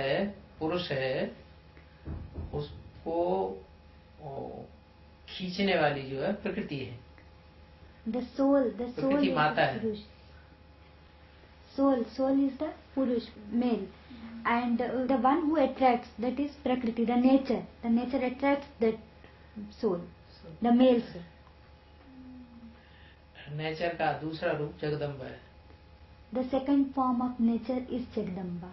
है, पुरुष है, उसको खींचने वाली जो है प्रकृति है। The soul प्रकृति माता है। Purush. Soul is the Purush, male, and the one who attracts, that is Prakriti, the nature. The nature attracts that soul, the male soul. Nature का दूसरा रूप जगदम्बा है। The second form of nature is Jagdamba.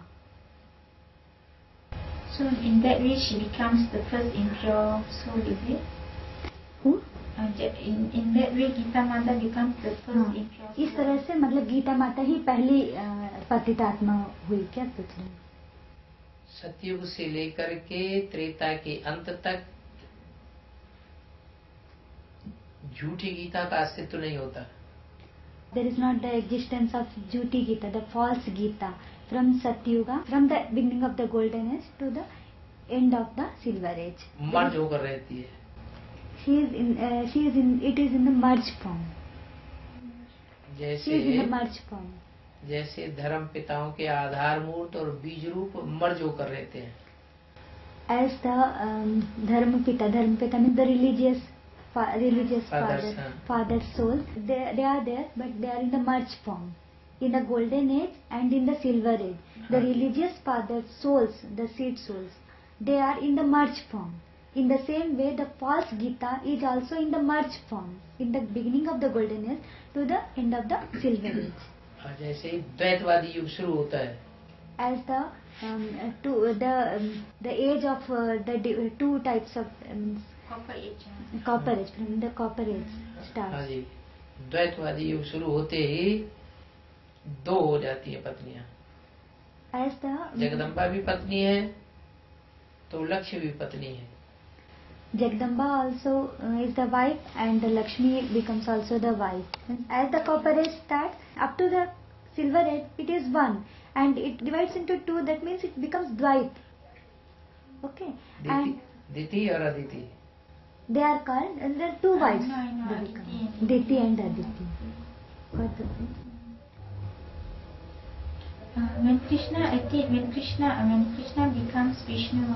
So in that way she becomes the first impure soul, is it? Who? In that way Gita Mata becomes the first impure soul. इस तरह से मतलब गीता माता ही पहली पतितात्मा हुई, क्या पूछ रहे हैं? सतयुग से लेकर के त्रेता के अंत तक झूठी गीता का अस्तित्व नहीं होता। There is not the existence of Jhuti Gita, the false Gita, from Satyuga, from the beginning of the golden age to the end of the silver age. मर्ज होकर रहती है। It is in the merge form. जैसे She is in the merge form. जैसे धर्म पिताओं के आधार मूर्त और बीज रूप मर्ज होकर रहते हैं। As the धर्म पिता means the religious father soul, they are there, but they are in the merge form. In the golden age and in the silver age, the religious father souls, the seed souls, they are in the merge form. In the same way, the false Gita is also in the merge form, in the beginning of the golden age to the end of the silver age. जैसे द्वैतवादी युग शुरू होता है। As the age of the two types of copper age, from the copper age starts. हाँ जी, द्वैतवादी युग शुरू होते ही दो हो जाती है पत्नियां। As the जगदम्बा भी पत्नी है तो लक्ष्मी भी पत्नी है। Jagdamba also is the wife and the Lakshmi becomes also the wife. As the copper age starts, up to the silver age, it is one and it divides into two. That means it becomes Dvait. Okay. And Diti और Aditi. They are called, and there are two wives. Diti and Aditi. When Krishna becomes Vishnu,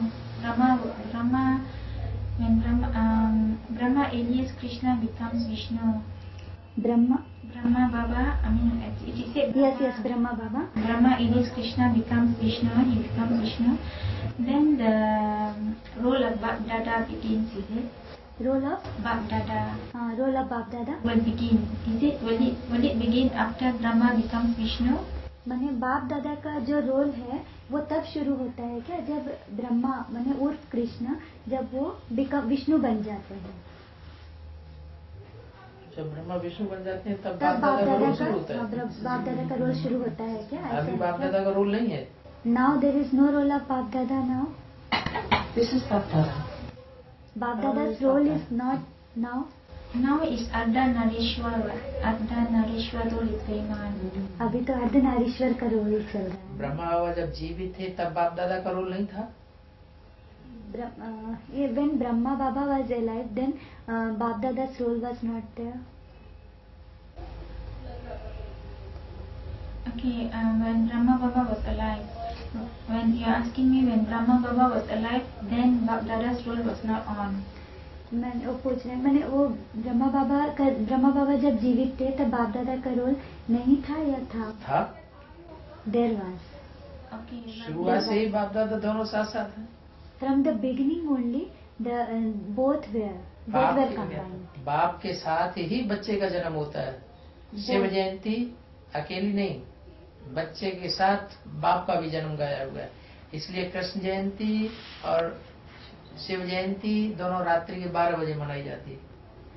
Brahma alias Krishna becomes Vishnu. Brahma Baba, it is said. Yes, Brahma Baba. Brahma alias Krishna becomes Vishnu, he becomes Vishnu. Then the role of Bap Dada begins, is it? Role of Bap Dada. Role of Bap Dada will begin. Is it? Will it begin after Brahma becomes Vishnu? माने बाप दादा का जो role है वो तब शुरू होता है क्या, जब ब्रह्मा माने उर्फ कृष्ण जब वो विष्णु बन जाते हैं। जब ब्रह्मा विष्णु बन जाते हैं तब बाप दादा का रोल शुरू होता है। बाप दादा का रोल शुरू होता है क्या? अभी बाप दादा का रोल नहीं है। Now there is no role of Bap Dada now. This is Bap Dada. Bap Dada's role is not now. Now is Ardhanarishwar role is going on. अभी तो अर्धनारीश्वर का रोल चल रहा है। ब्रह्मा बाबा जब जीवित थे तब बाप दादा का रोल नहीं था। When Brahma Baba was alive, then Bap Dada's role was not there. Okay, when Brahma Baba was alive, when you are asking me when Brahma Baba was alive, then Bap Dada's role was not on. मैंने वो पूछ रहे हैं, मैंने वो ब्रह्मा बाबा जब जीवित थे तब बाप दादा का रोल नहीं था या था? There was. ओके, शुरुआत से ही बाप दादा दोनों साथ साथ हैं। From the beginning only the both were combined. बाप के साथ ही बच्चे का जन्म होता है। शिव जयंती अकेली नहीं, बच्चे के साथ बाप का भी जन्म गाया हुआ है। इसलिए कृष्ण जयंती और शिव जयंती दोनों रात्रि के 12 बजे मनाई जाती है।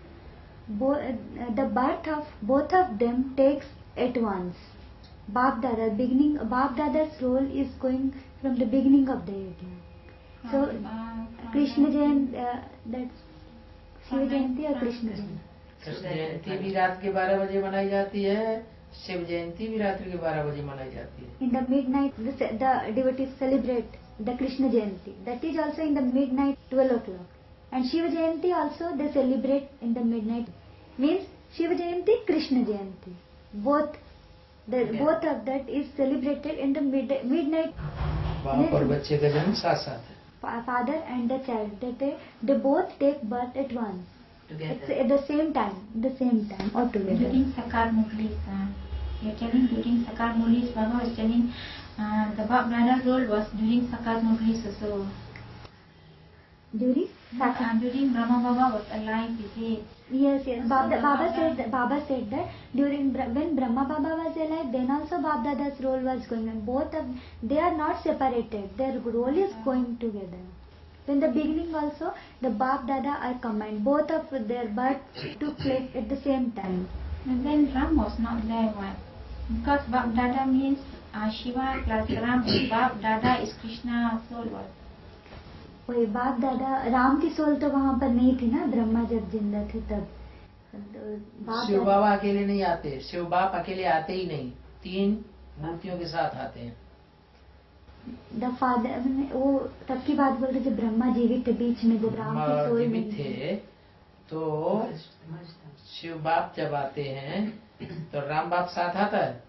The birth of both of them takes at once. Bap Dada's role is going from the beginning of the year. So Krishna Jayanti, that's Shiv Jayanti or Krishna Jayanti? Krishna जयंती भी रात के 12 बजे मनाई जाती है, शिव जयंती भी रात्रि के 12 बजे मनाई जाती है। In the midnight, the devotees celebrate the Krishna Jayanti. That is also in the midnight 12 o'clock. And Shiva Jayanti also they celebrate in the midnight. Means Shiva Jayanti, Krishna Jayanti. Both of that is celebrated in the midnight बाप और बच्चे का जन्म साथ साथ है। Father and the child, they both take birth at once. It's at the same time or together. During Sakar Murlis, you're telling during Sakar Murlis, Baba was telling the Bap Dada role was during Sakar Murlis also. During During Brahma Baba was alive, is it? Yes. Baba said that during when Brahma Baba was alive, then also Bap Dada's role was going on. Both of they are not separated. Their role is going together. In the beginning also, the Bap Dada are combined. Both of their birth took place at the same time. And then Ram was not there, why? Because Bap Dada means Shiva plus Ram. Bap Dada is Krishna soul was. वही बाप दादा राम की soul तो वहाँ पर नहीं थी ना, ब्रह्मा जब जिंदा थे तब। शिव बाबा अकेले नहीं आते, शिव बाप अकेले आते ही नहीं, 3 मूर्तियों के साथ आते हैं। द फादर वो तब की बात बोल रहे जब ब्रह्मा जीवित थे, बीच में जब राम की सोल जीवित थे तो शिव बाप जब आते हैं तो राम बाप साथ आता है।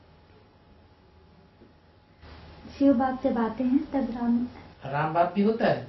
शिव बाप जब आते हैं तब राम बाप भी होता है,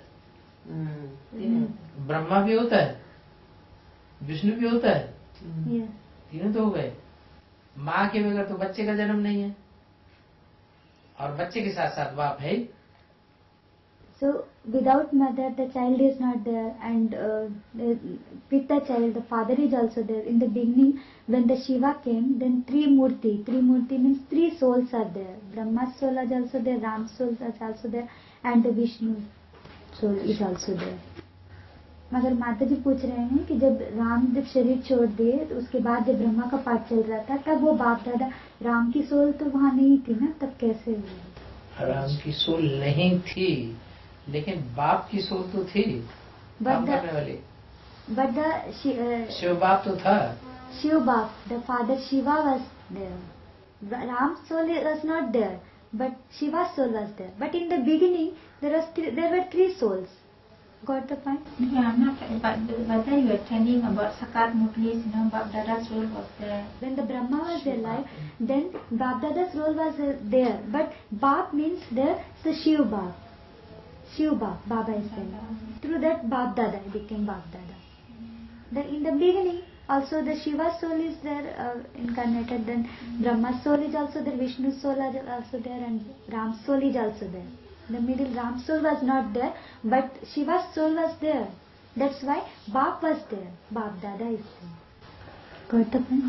ब्रह्मा भी होता है, विष्णु भी होता है, तीनों तो हो गए। माँ के बगैर तो बच्चे का जन्म नहीं है, और बच्चे के साथ साथ बाप है। So without mother the child is not there, and with the child the father is also there. In the beginning when the Shiva came, then 3 murti means 3 souls are there. Brahma's soul is also there, Ram's soul is also there, and the Vishnu soul is also there. मगर माता जी पूछ रहे हैं कि जब राम जब शरीर छोड़ दिए तो उसके बाद जब ब्रह्मा का पाठ चल रहा था तब वो बाप दादा, राम की सोल तो वहाँ नहीं थी ना, तब कैसे हुआ? राम की सोल नहीं थी, लेकिन बाप की सोल तो थी, काम करने वाले। But the शिव बाप तो था। शिव बाप, the father Shiva was there. Ram's soul was not there, but Shiva's soul was there. But in the beginning there were 3 souls. Got the point? Yeah, not. But whether you are telling about Sakar Murlis, Bap Dada's role was there. When the Brahma was alive, then Bap Dada's role was there. But Bap means there, so Shiv Bap. Shiv Bap, Baba is there. Through that Bap Dada became Bap Dada. Then in the beginning, also the Shiva soul is there incarnated. Then Brahma's soul is also there, Vishnu's soul is also there, and Ram's soul is also there. The middle Ram's soul was not there, but Shiva's soul was there. That's why Bap was there. Bap Dada is there. Got the point?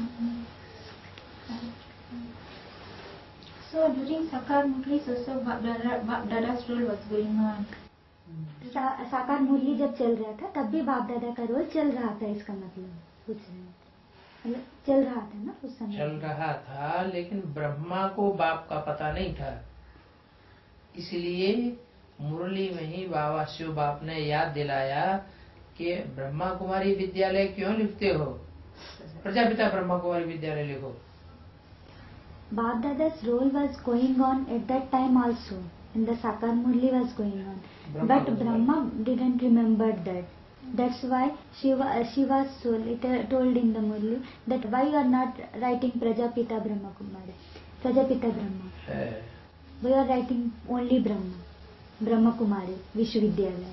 So during Sakar Murlis also Bap Dada's role was going on. साकार मुरली जब चल रहा था तब भी बाप दादा का रोल चल रहा था, इसका मतलब पूछ रहे हैं, मतलब चल रहा था ना उस समय। चल रहा था, लेकिन ब्रह्मा को बाप का पता नहीं था, इसलिए मुरली में ही बाबा शिव बाप ने याद दिलाया कि ब्रह्मा कुमारी विद्यालय क्यों लिखते हो, प्रजापिता ब्रह्मा कुमारी विद्यालय लिखो। Bap Dada's role was going on at that time also, and the Sakar Murli was going on. But Brahma didn't remember that. That's why Shiva's soul told in the Murli that why you are not writing Prajapita Brahma Kumari, Prajapita Brahma. We are writing only Brahma Kumari, Vishwavidyalaya.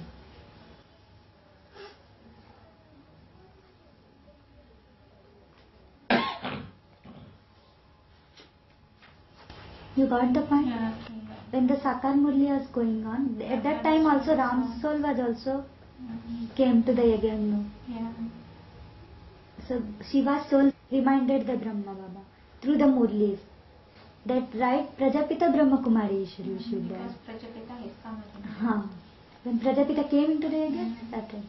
You got the point? Yeah. When the Sakar Murli was going on, at that time also Ram's soul was also came to the Yajna. Yeah. So Shiva's soul reminded the Brahma Baba through the Murlis that right Prajapita Brahma Kumari Ishwari Vishwavidyalaya. Because Prajapita is coming. Haan. When Prajapita came into the Yajna, that time.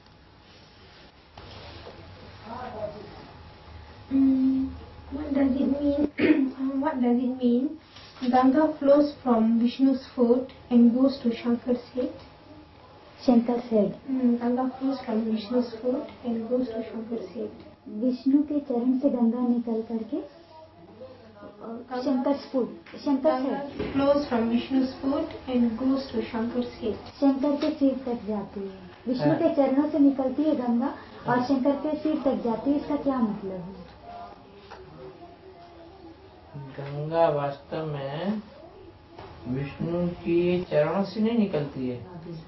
What does it mean? What does it mean? Ganga flows from Vishnu's foot and goes to Shankar's head. Shankar's head. Ganga flows from Vishnu's foot and goes to Shankar's head. Vishnu के चरण से गंगा निकल करके Shankar's foot, Shankar's head. Ganga flows from Vishnu's foot and goes to Shankar's head. Shankar के सिर तक जाती है, विष्णु के चरणों से निकलती है गंगा और शंकर के सिर तक जाती है। इसका क्या मतलब है? गंगा वास्तव में विष्णु की चरणों से नहीं निकलती है,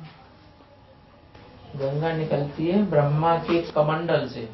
गंगा निकलती है ब्रह्मा के कमंडल से।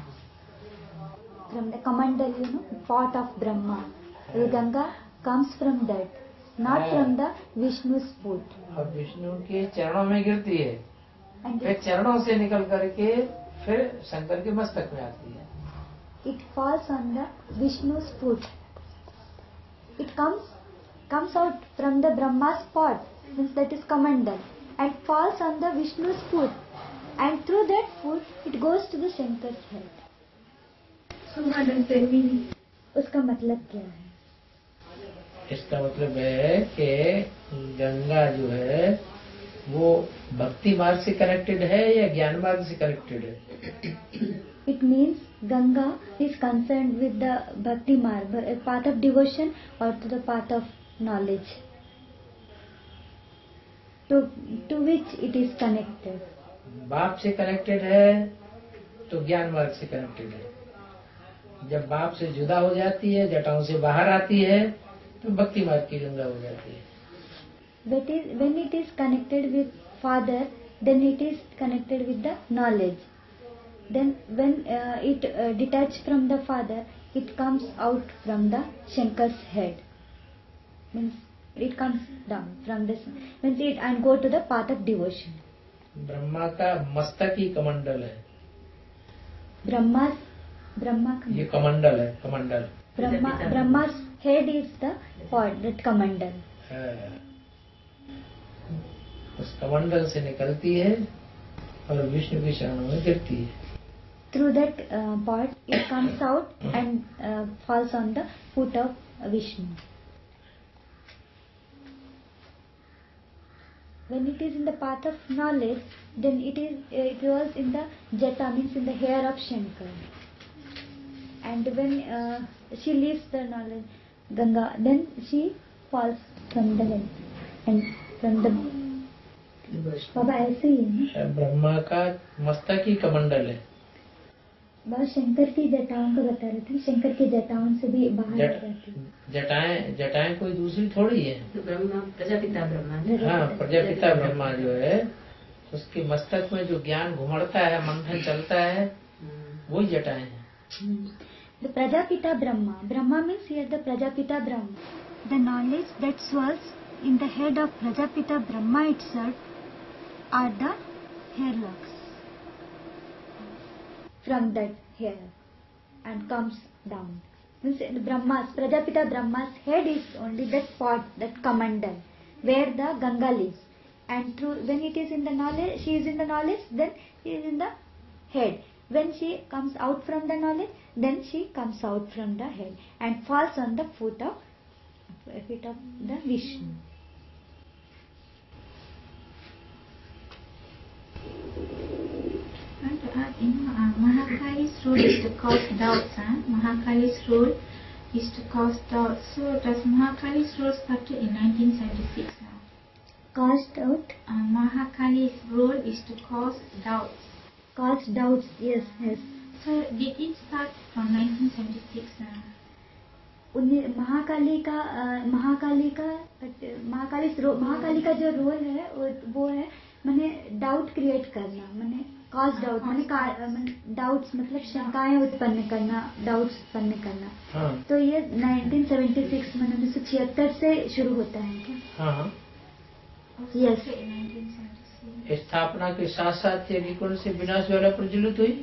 From the Kamandal, pot of Brahma. The Ganga comes from that, not from the Vishnu's foot. और विष्णु के चरणों में गिरती है, And फिर चरणों से निकल करके फिर शंकर के मस्तक में आती है। it falls on the Vishnu's foot. It comes out from the Brahma's pot, means that is Kamandal, and falls on the Vishnu's foot. And through that foot, it goes to the Shankar's head. So what does that mean? उसका मतलब क्या है? इसका मतलब है कि गंगा जो है वो भक्ति मार्ग से कनेक्टेड है या ज्ञान मार्ग से कनेक्टेड है? It means Ganga is concerned with the Bhakti Marg, a path of devotion or to the path of knowledge, to which it is connected. बाप से कनेक्टेड है तो ज्ञान मार्ग से कनेक्टेड है। जब बाप से जुदा हो जाती है, जटाओं से बाहर आती है, तो भक्ति मार्ग की गंगा हो जाती है। When it is connected with Father, then it is connected with the knowledge. Then when it detached from the Father, it comes out from the Shankar's head. Means it comes down from this, means it and go to the path of devotion. Brahma का मस्तक ही कमंडल है। Brahma ये कमंडल है, कमंडल। Brahma's head is the pod, that Kamandal. उस कमंडल से निकलती है और विष्णु के चरणों में गिरती है। Through that pod, it comes out and falls on the foot of Vishnu. When it is in the path of knowledge, then it was in the jata, means in the hair of Shankar. And when she leaves the knowledge, Ganga, then she falls from the head and from the बाबा ऐसे ही है। ब्रह्मा का मस्तक ही कमंडल है। बहुत शंकर की जटाओं को बता रहे थे, शंकर की जटाओं से भी बाहर आ जाती है। जटाएं कोई दूसरी थोड़ी है। ब्रह्मा प्रजापिता ब्रह्मा। हाँ, प्रजापिता ब्रह्मा जो है उसके मस्तक में जो ज्ञान घुमड़ता है, मंथन चलता है, वही जटाएं हैं। The Prajapita Brahma. Brahma means here the Prajapita Brahma. The knowledge that swirls in the head of Prajapita Brahma itself are the hairlocks from that hair and comes down. Means Prajapita Brahma's head is only that pot, that Kamandal, where the Ganga lives. And when it is in the knowledge, she is in the knowledge, then he is in the head. When she comes out from the knowledge, then she comes out from the head and falls on the feet of the Vishnu. I want to add, Mahakali's rule is to cause doubts. Mahakali's rule is to cause doubts. So does Mahakali's rule started in 1976? Caused out? Mahakali's rule is to cause doubts. Cause doubts, yes. So did it start from 1976? Mahakali का जो role है वो है माने doubt create करना, माने cause doubt, माने doubts मतलब शंकाएं उत्पन्न करना, डाउट्स उत्पन्न करना। हाँ। तो ये 1976 माने 1976 से शुरू होता है क्या? हाँ। यस। स्थापना के साथ साथ यज्ञ कुंड से विनाश द्वारा प्रज्वलित हुई।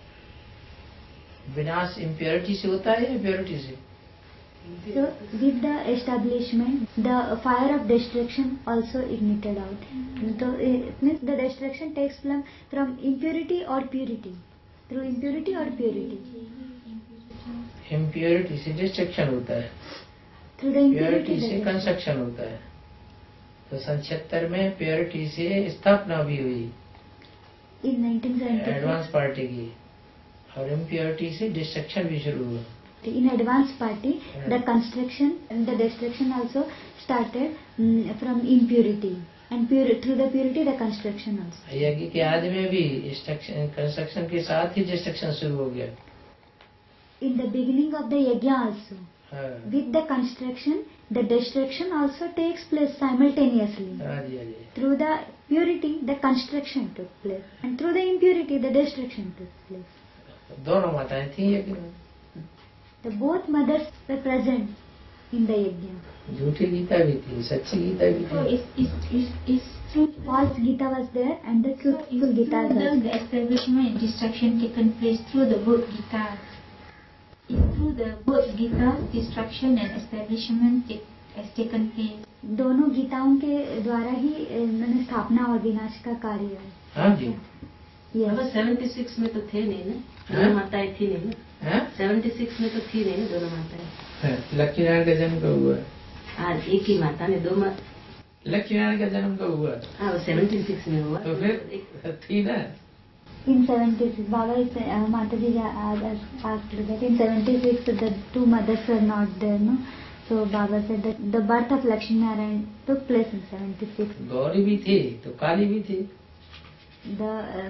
विनाश इम्प्योरिटी से होता है या प्योरिटी से? So with the establishment, the fire of destruction also ignited out. So it means the destruction takes from impurity or purity, through impurity or purity. Impurity से डिस्ट्रक्शन होता है, Through the प्योरिटी impurity. से construction होता है। तो 1976 में purity से स्थापना भी हुई In 1976. एडवांस पार्टी की, और इम्प्योरिटी से डिस्ट्रक्शन भी शुरू हुआ। In advance party, the construction and the destruction also started from impurity, and through the purity the construction also. यज्ञ के आदि में भी कंस्ट्रक्शन के साथ ही डिस्ट्रक्शन शुरू हो गया। In the beginning of the yajna also, हाँ। with the construction the destruction also takes place simultaneously. हाँ जी, हाँ जी। Through the purity, the construction took place, and through the impurity, the destruction took place. दोनों माताएं थी यज्ञ में। The both mothers were present in the yajna. झूठी गीता भी थी, सच्ची गीता भी So थी। is through False Gita was there, and the truthful Gita was there. the establishment and destruction taken place through the both Gita. Through the both Gita, destruction and establishment has taken place. दोनों गीताओं के द्वारा ही मैंने स्थापना और विनाश का कार्य है. हाँ जी। Yes. अब 76 में तो थे नहीं ना, हाँ? दोनों माताएं थी नहीं ना, हाँ? 76 में तो थी नहीं ना दोनों माताएं। लक्ष्मीनारायण का जन्म कब हुआ? आज एक ही माता ने दो माता। लक्ष्मीनारायण का जन्म कब हुआ? हाँ, वो 76 में हुआ। तो फिर थी ना। In 76, Baba is, Mataji asked that in 76 the two mothers were not there, no? So Baba said that the birth of Lakshmi Narayan took place in 76. Gauri भी थी तो काली भी थी। The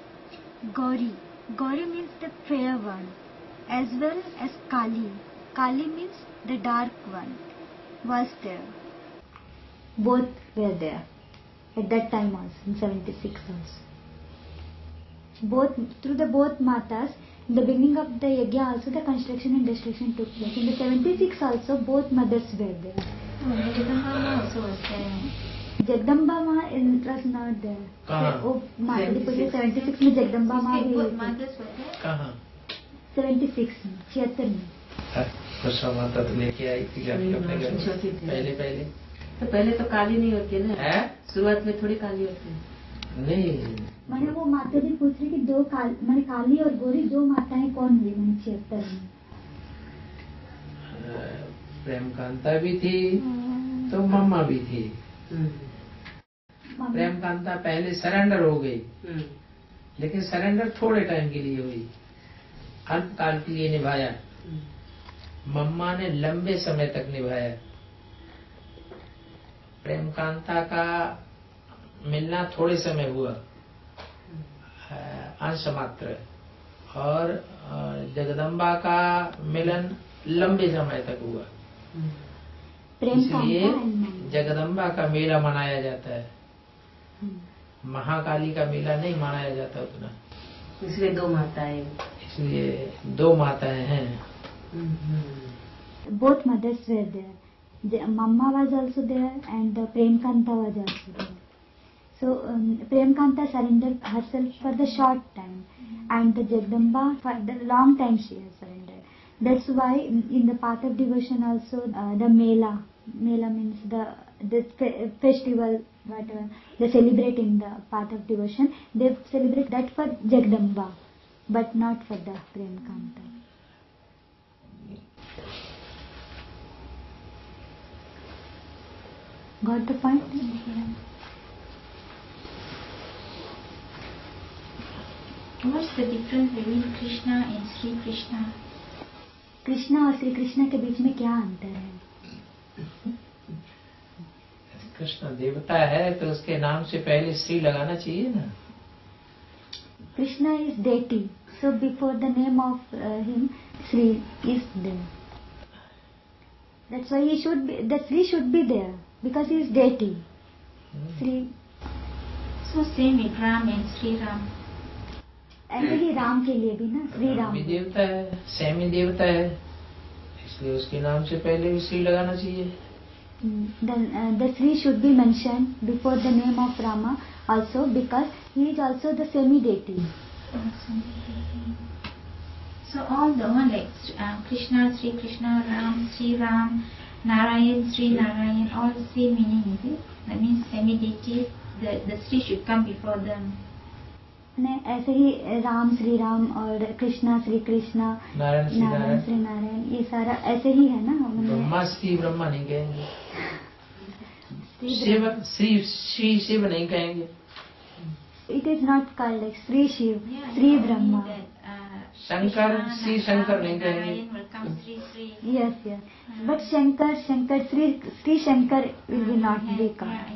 Gauri means the fair one, as well as Kali. Kali means the dark one, was there. Both were there at that time also, in 76 also. Through the both matas, in the beginning of the yajna also the construction and destruction took place. In the 76 also both mothers were there. Jagdamba also was there. Jagdamba Ma was not there. कहाँ? वो माताजी पूछे 76 में जगदम्बा माँ भी Both हुई थी. mothers were there. कहाँ? 76 में 76 में. कृष्ण माता तो लेके आई थी अपने घर में। छोटी थी। पहले तो पहले तो काली नहीं होती है ना, है? शुरुआत में थोड़ी काली होती है। नहीं, मैंने वो माताजी पूछ रही कि मैंने काली और गोरी दो माताएं कौन हुई मैंने 76 में. प्रेम कांता भी थी तो मम्मा भी थी। प्रेम कांता पहले सरेंडर हो गई, लेकिन सरेंडर थोड़े टाइम के लिए हुई, अल्पकाल के लिए निभाया। मम्मा ने लंबे समय तक निभाया। प्रेम कांता का मिलना थोड़े समय हुआ, अंश मात्र, और जगदम्बा का मिलन लंबे समय तक हुआ। इसलिए जगदम्बा का मेला मनाया जाता है, महाकाली का मेला नहीं मनाया जाता उतना। इसलिए दो माताएं। इसलिए दो माताएं हैं। Both mothers were there. The Mamma was also there and the Prem Kanta was also there. So Prem Kanta surrendered herself for the short time, and the Jagdamba for the long time she has surrendered. That's why in the path of devotion also the Mela means the festival, whatever they celebrate in the path of devotion, they celebrate that for Jagdamba, but not for the Prem Kanta. Got the point? What's the difference between Krishna and Sri Krishna? Krishna और श्री कृष्ण के बीच में क्या अंतर है? कृष्ण देवता है तो उसके नाम से पहले श्री लगाना चाहिए ना। Krishna is deity, so before the name of him, Sri is there. That's why the Sri should be there because he is deity. Sri. So same with Ram and Sri Ram. ऐसे ही राम के लिए भी ना श्री राम भी देवता है, Sami देवता है, इसलिए उसके नाम से पहले भी श्री लगाना चाहिए। Then the Sri should be mentioned before the name of Rama also because he is also the semi-deity. So all the one like Krishna, Sri Krishna, Ram, Sri Ram, Narayan, Sri Narayan, all the same meaning, is it? That means semi-deities, the Sri should come before them. ने ऐसे ही राम श्री राम और कृष्णा श्री कृष्णा, नारायण श्री नारायण, ये सारा ऐसे ही है ना। ब्रह्मा श्री ब्रह्मा नहीं कहेंगे, शिव श्री शिव नहीं कहेंगे। It is not called like Sri Shiv, Sri Brahma. Shankar Shri Shankar नहीं कहेंगे। Yes. But Shankar, Sri Shankar will not be called.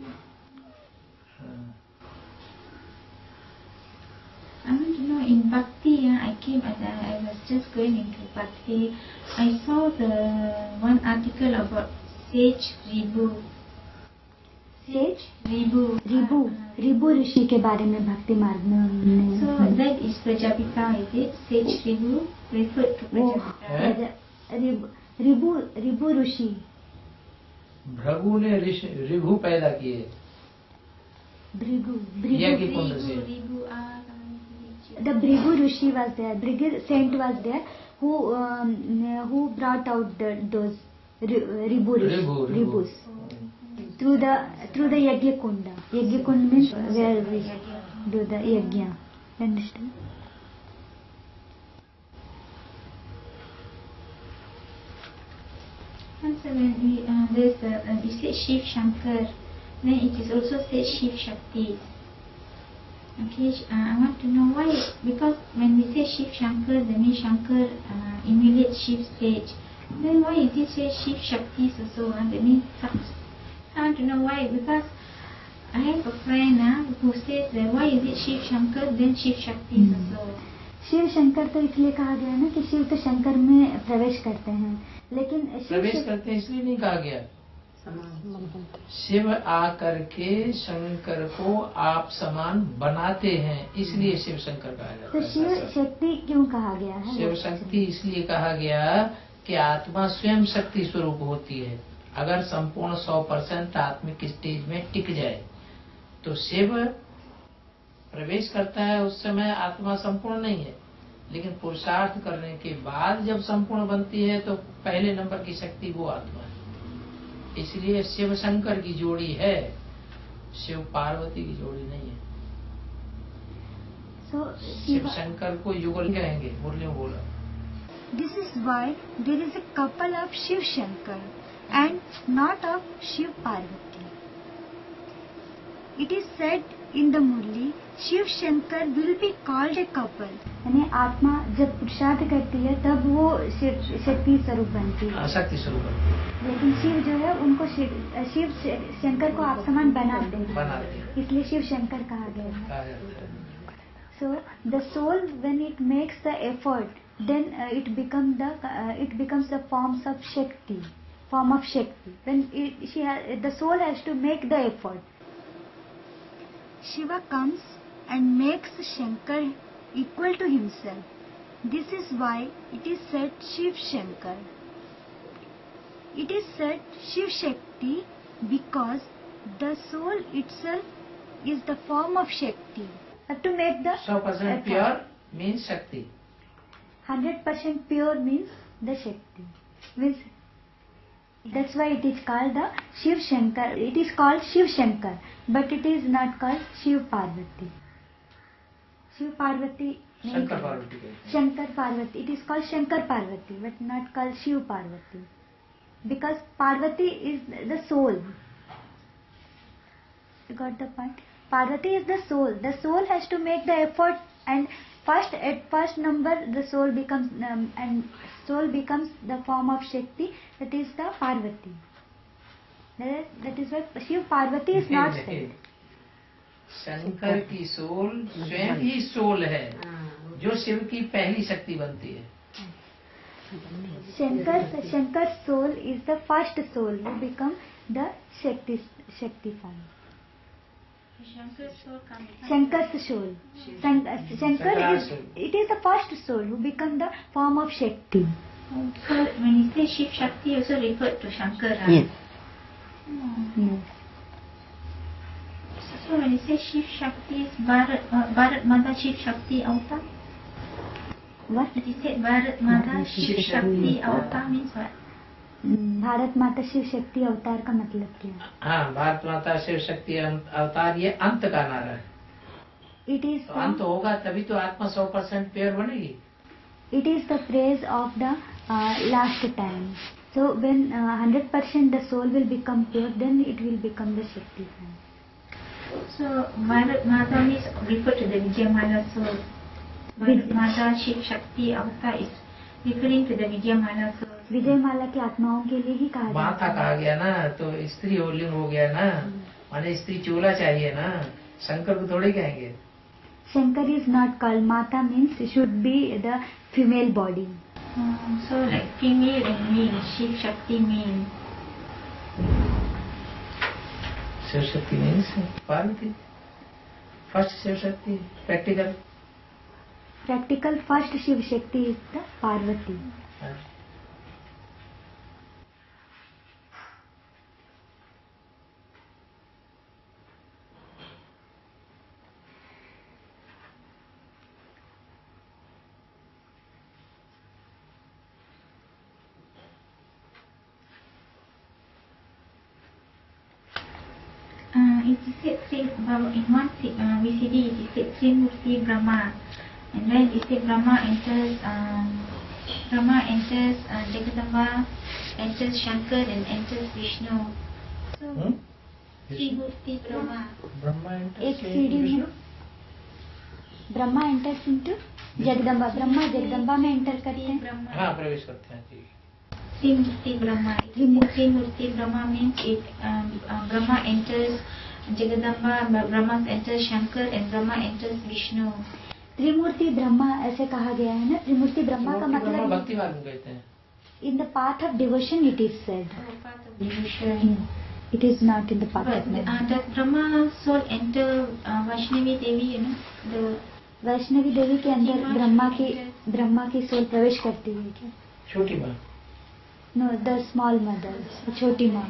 I want to know in Bhakti, I was just going into Bhakti. I saw the one article about Sage Ribu. Sage Ribu. Ribu ऋषि के बारे में भक्ति मार्ग में उन्होंने So that is Prajapita, is it? Sage Ribu referred to वो Prajapita. Ribu ऋषि भृगु ने रिभु पैदा किए भृगु यज्ञ कुंड से। Ribu. The Bhrigu Rishi was there. Bhrigu saint was there who brought out those ribus through the yajna kunda. Yajna kunda means where we do the yajna. Understand? And so when we say Shiv Shankar, then it is also said Shiv Shakti. Okay, I want to know why, because when we say Shiv Shankar, that means Shankar emulates Shiv's stage. Then why is it say Shiv Shakti also? That means I want to know why, because I have a friend who says that why is it Shiv Shankar, then Shiv Shakti also. Shiv Shankar तो इसलिए कहा गया ना कि शिव तो शंकर में प्रवेश करते हैं, लेकिन प्रवेश करते हैं इसलिए नहीं कहा गया। शिव आकर के शंकर को आप समान बनाते हैं, इसलिए शिव शंकर कहा जाता तो है। शिव शक्ति क्यों कहा गया है? शिव शक्ति इसलिए कहा गया कि आत्मा स्वयं शक्ति स्वरूप होती है। अगर संपूर्ण 100% आत्मिक स्टेज में टिक जाए तो शिव प्रवेश करता है, उस समय आत्मा संपूर्ण नहीं है, लेकिन पुरुषार्थ करने के बाद जब संपूर्ण बनती है तो पहले नंबर की शक्ति वो आत्मा है। इसलिए शिव शंकर की जोड़ी है, शिव पार्वती की जोड़ी नहीं है। शिव शंकर को युगल कहेंगे, मुरली में बोला। This is why there is a couple of Shiv Shankar and not of Shiv Parvati. It is said in the Murli, Shiv Shankar will be called a couple. यानी आत्मा जब पुरुषार्थ करती है तब वो शक्ति स्वरूप बनती है, शक्ति स्वरूप बनती है। लेकिन शिव जो है उनको शिव शंकर को आप समान बनाते हैं, इसलिए शिव शंकर कहा गया है। So the soul, when it makes the effort, then it becomes the form of Shakti. When the soul has to make the effort. Shiva comes and makes Shankar equal to himself. This is why it is said Shiv Shankar. It is said Shiv Shakti because the soul itself is the form of Shakti. To make the 100% pure means Shakti. 100% pure means the Shakti. That's why it is called the Shiv Shankar. It is called Shiv Shankar, but it is not called Shiv Parvati. Shiv Parvati. Shankar Parvati. Shankar Parvati. It is called Shankar Parvati, but not called Shiv Parvati. Because Parvati is the soul. You got the point? Parvati is the soul. The soul has to make the effort, and at first number the soul becomes the form of Shakti. That is the Parvati. That is why Shiv Parvati is not said. Shankar की soul स्वयं ही soul है जो शिव की पहली शक्ति बनती है। Shankar's soul is the first soul who become the Shakti form. Shankar's soul. Shankar is the first soul who become the form of Shakti. So when you say Shiv Shakti, also referred to Shankara. Yes. Yes. So when you say Shiv Shakti is Bharat Mata Shiv Shakti Avatar? What? You said Bharat Mata Shiv Shakti Avatar means what? Bharat माता शिव शक्ति अवतार का मतलब क्या है? हाँ, भारत माता शिव शक्ति अवतार ये अंत का नारा है। It is तो अंत होगा तभी तो आत्मा 100% प्योर बनेगी। It is the phrase of the last time. So when 100% the soul will become pure, then it will become the Shakti form. So Bharat Mata means referred to the Vijayamala soul. Bharat Mata Shiv Shakti Avatar is referring to the Vijayamala soul. Vijayamala की आत्माओं के लिए ही कहा माता कहा गया ना, तो स्त्री होलिंग हो गया ना, माने स्त्री चोला चाहिए ना, शंकर को थोड़ी कहेंगे। Shankar is not called Mata, means should be the female body. So like female and male, Shiv Shakti male. Shiv Shakti नहीं से Parvati first Shiv Shakti practical Practical first Shiv Shakti is the Parvati. It is said in one VCD, it is said Trimurti Brahma, and then it said Brahma enters Jagadamba, enters Shankar, and enters Vishnu. So Trimurti Brahma. Brahma एक सीढ़ी में Brahma enters into Jagdamba, Brahma Jagdamba में enter करते हैं. Brahma. हाँ प्रवेश करते हैं जी. Trimurti Brahma. Trimurti Brahma means it Brahma enters Jagadamba, Brahma enters Shankar, and Brahma enters Vishnu. त्रिमूर्ति ब्रह्मा ऐसे कहा गया है ना. त्रिमूर्ति ब्रह्मा का ब्रह्मा मतलब भक्ति मार्ग में कहते हैं. In the path of devotion it is said. Path of devotion. It is not in the path But of man. does Brahma soul enter Vaishnavi Devi? You know, the Vaishnavi Devi के अंदर ब्रह्मा की सोल प्रवेश करती है क्या? छोटी माँ. नो, द स्मॉल मदर, छोटी माँ.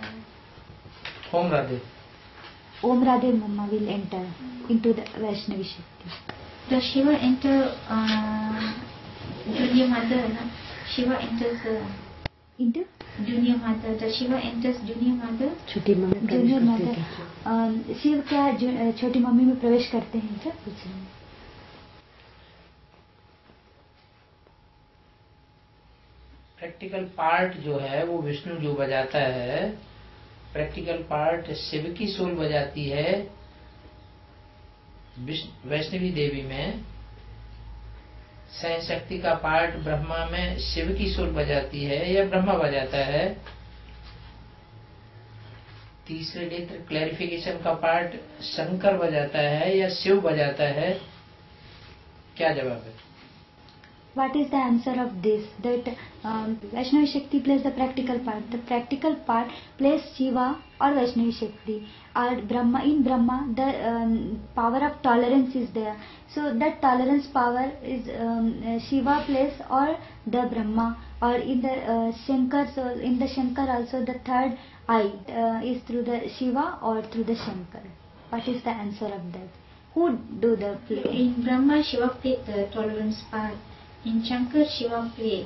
Om Radhe. Om Radhe mamma will enter into the Vaishnavi Shakti. does Shiva enter Junior Mother? No? Shiva enters into Junior Mother. Does Shiva enters Junior Mother? छोटी मम्मी जूनियर मदर. शिव क्या छोटी मम्मी में प्रवेश करते हैं क्या? पूछ रहे हैं. प्रैक्टिकल पार्ट जो है वो विष्णु जो बजाता है, प्रैक्टिकल पार्ट शिव की सोल बजाती है वैष्णवी देवी में. सहन शक्ति का पार्ट ब्रह्मा में शिव की सोल बजाती है या ब्रह्मा बजाता है. तीसरे नेत्र क्लैरिफिकेशन का पार्ट शंकर बजाता है या शिव बजाता है. क्या जवाब है? What is the answer of this? That Vaishnavi Shakti plays the practical part. The practical part plays Shiva or Vaishnavi Shakti. Or Brahma, in Brahma, the power of tolerance is there. So that tolerance power is Shiva plays or the Brahma. Or in the Shankar, so in the Shankar also the third eye is through the Shiva or through the Shankar. What is the answer of that? Who do the play? In Brahma, Shiva played the tolerance part. In Shankar, Shiva played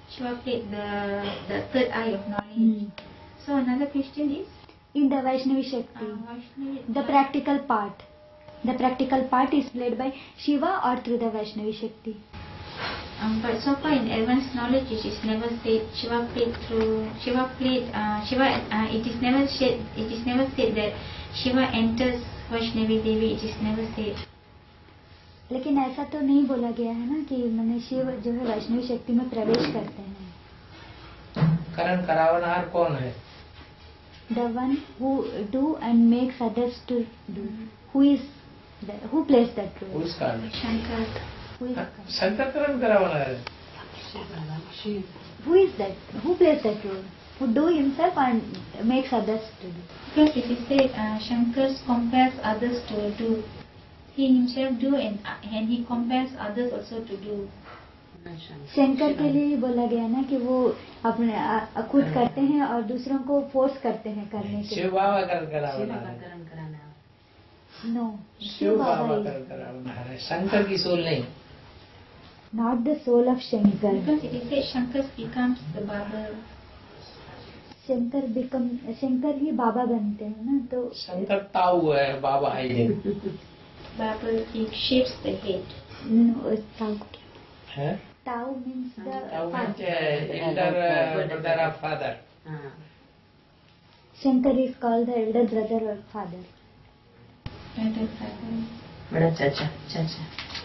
the third eye of knowledge. So another question is In the Vaishnavi Shakti, Vaishnavi. the practical part. The practical part is played by Shiva or through the Vaishnavi Shakti. But so far in advanced knowledge, it is never said Shiva played through Shiva. It is never said that Shiva enters Vaishnavi Devi. It is never said. लेकिन ऐसा तो नहीं बोला गया है ना कि मैंने शिव जो है वैष्णवी शक्ति में प्रवेश करते हैं. करण करावनहार कौन है? The one who do and makes others to do. Who plays that role? उसका Shankar. Who is शंकर करण करावनहार है. who is that? Who plays that role? Who do himself and makes others to do. Because it is said Shankar compels others to do. He himself do and he compels others also to do. Shankar के लिए बोला गया ना कि वो अपने खुद करते हैं और दूसरों को फोर्स करते हैं करने के. शिव बाबा करण करावनहार है. करण कराना. नो, शिव बाबा करण करावनहार है, शंकर की सोल नहीं. not the soul of Shankar. Because it is said Shankar becomes the Baba. Shankar ही बाबा बनते हैं ना. तो शंकर ताऊ है, बाबा है नहीं. Baba, he shapes the head. है? Tau means the ताऊ father. elder brother of father. हाँ. Shankar is called the elder brother or father. Elder father. बड़ा चाचा चाचा.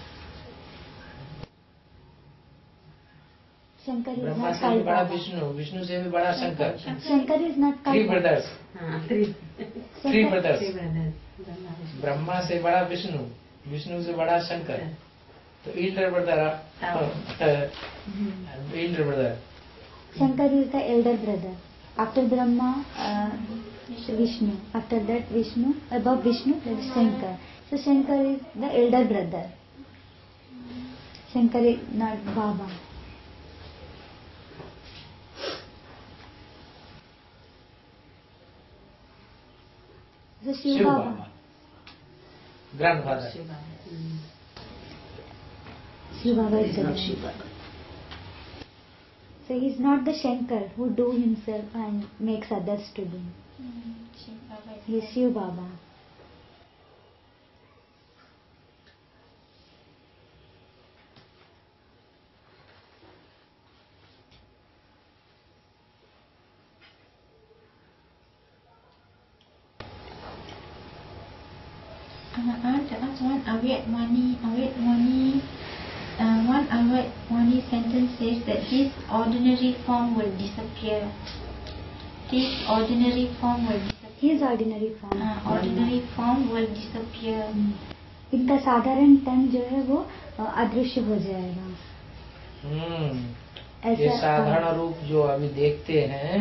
Shankar is ब्रह्मा not से भी called बड़ा Baba. विष्णु, विष्णु से भी बड़ा Shankar. Shankar is not called three brothers. हाँ. Three brothers. ब्रदर. ब्रह्मा से बड़ा विष्णु, विष्णु से बड़ा शंकर. तो elder brother Shankar is the elder brother. After Brahma, Vishnu. After that Vishnu, above Vishnu there is Shankar. So Shankar is the elder brother. Shankar is not Baba. So Shiv Baba. Grandfather. Shiv Baba is It's the not grandfather. Shiva. So he is not the Shankar who do himself and makes others to do. He is Shiv Baba. I want to ask one Avyakmani. One Avyakmani sentence says that his ordinary form will disappear. His ordinary form will disappear. His ordinary form. Ordinary form will disappear. इनका साधारण तन जो है वो अदृश्य हो जाएगा. ये साधारण रूप जो अभी देखते हैं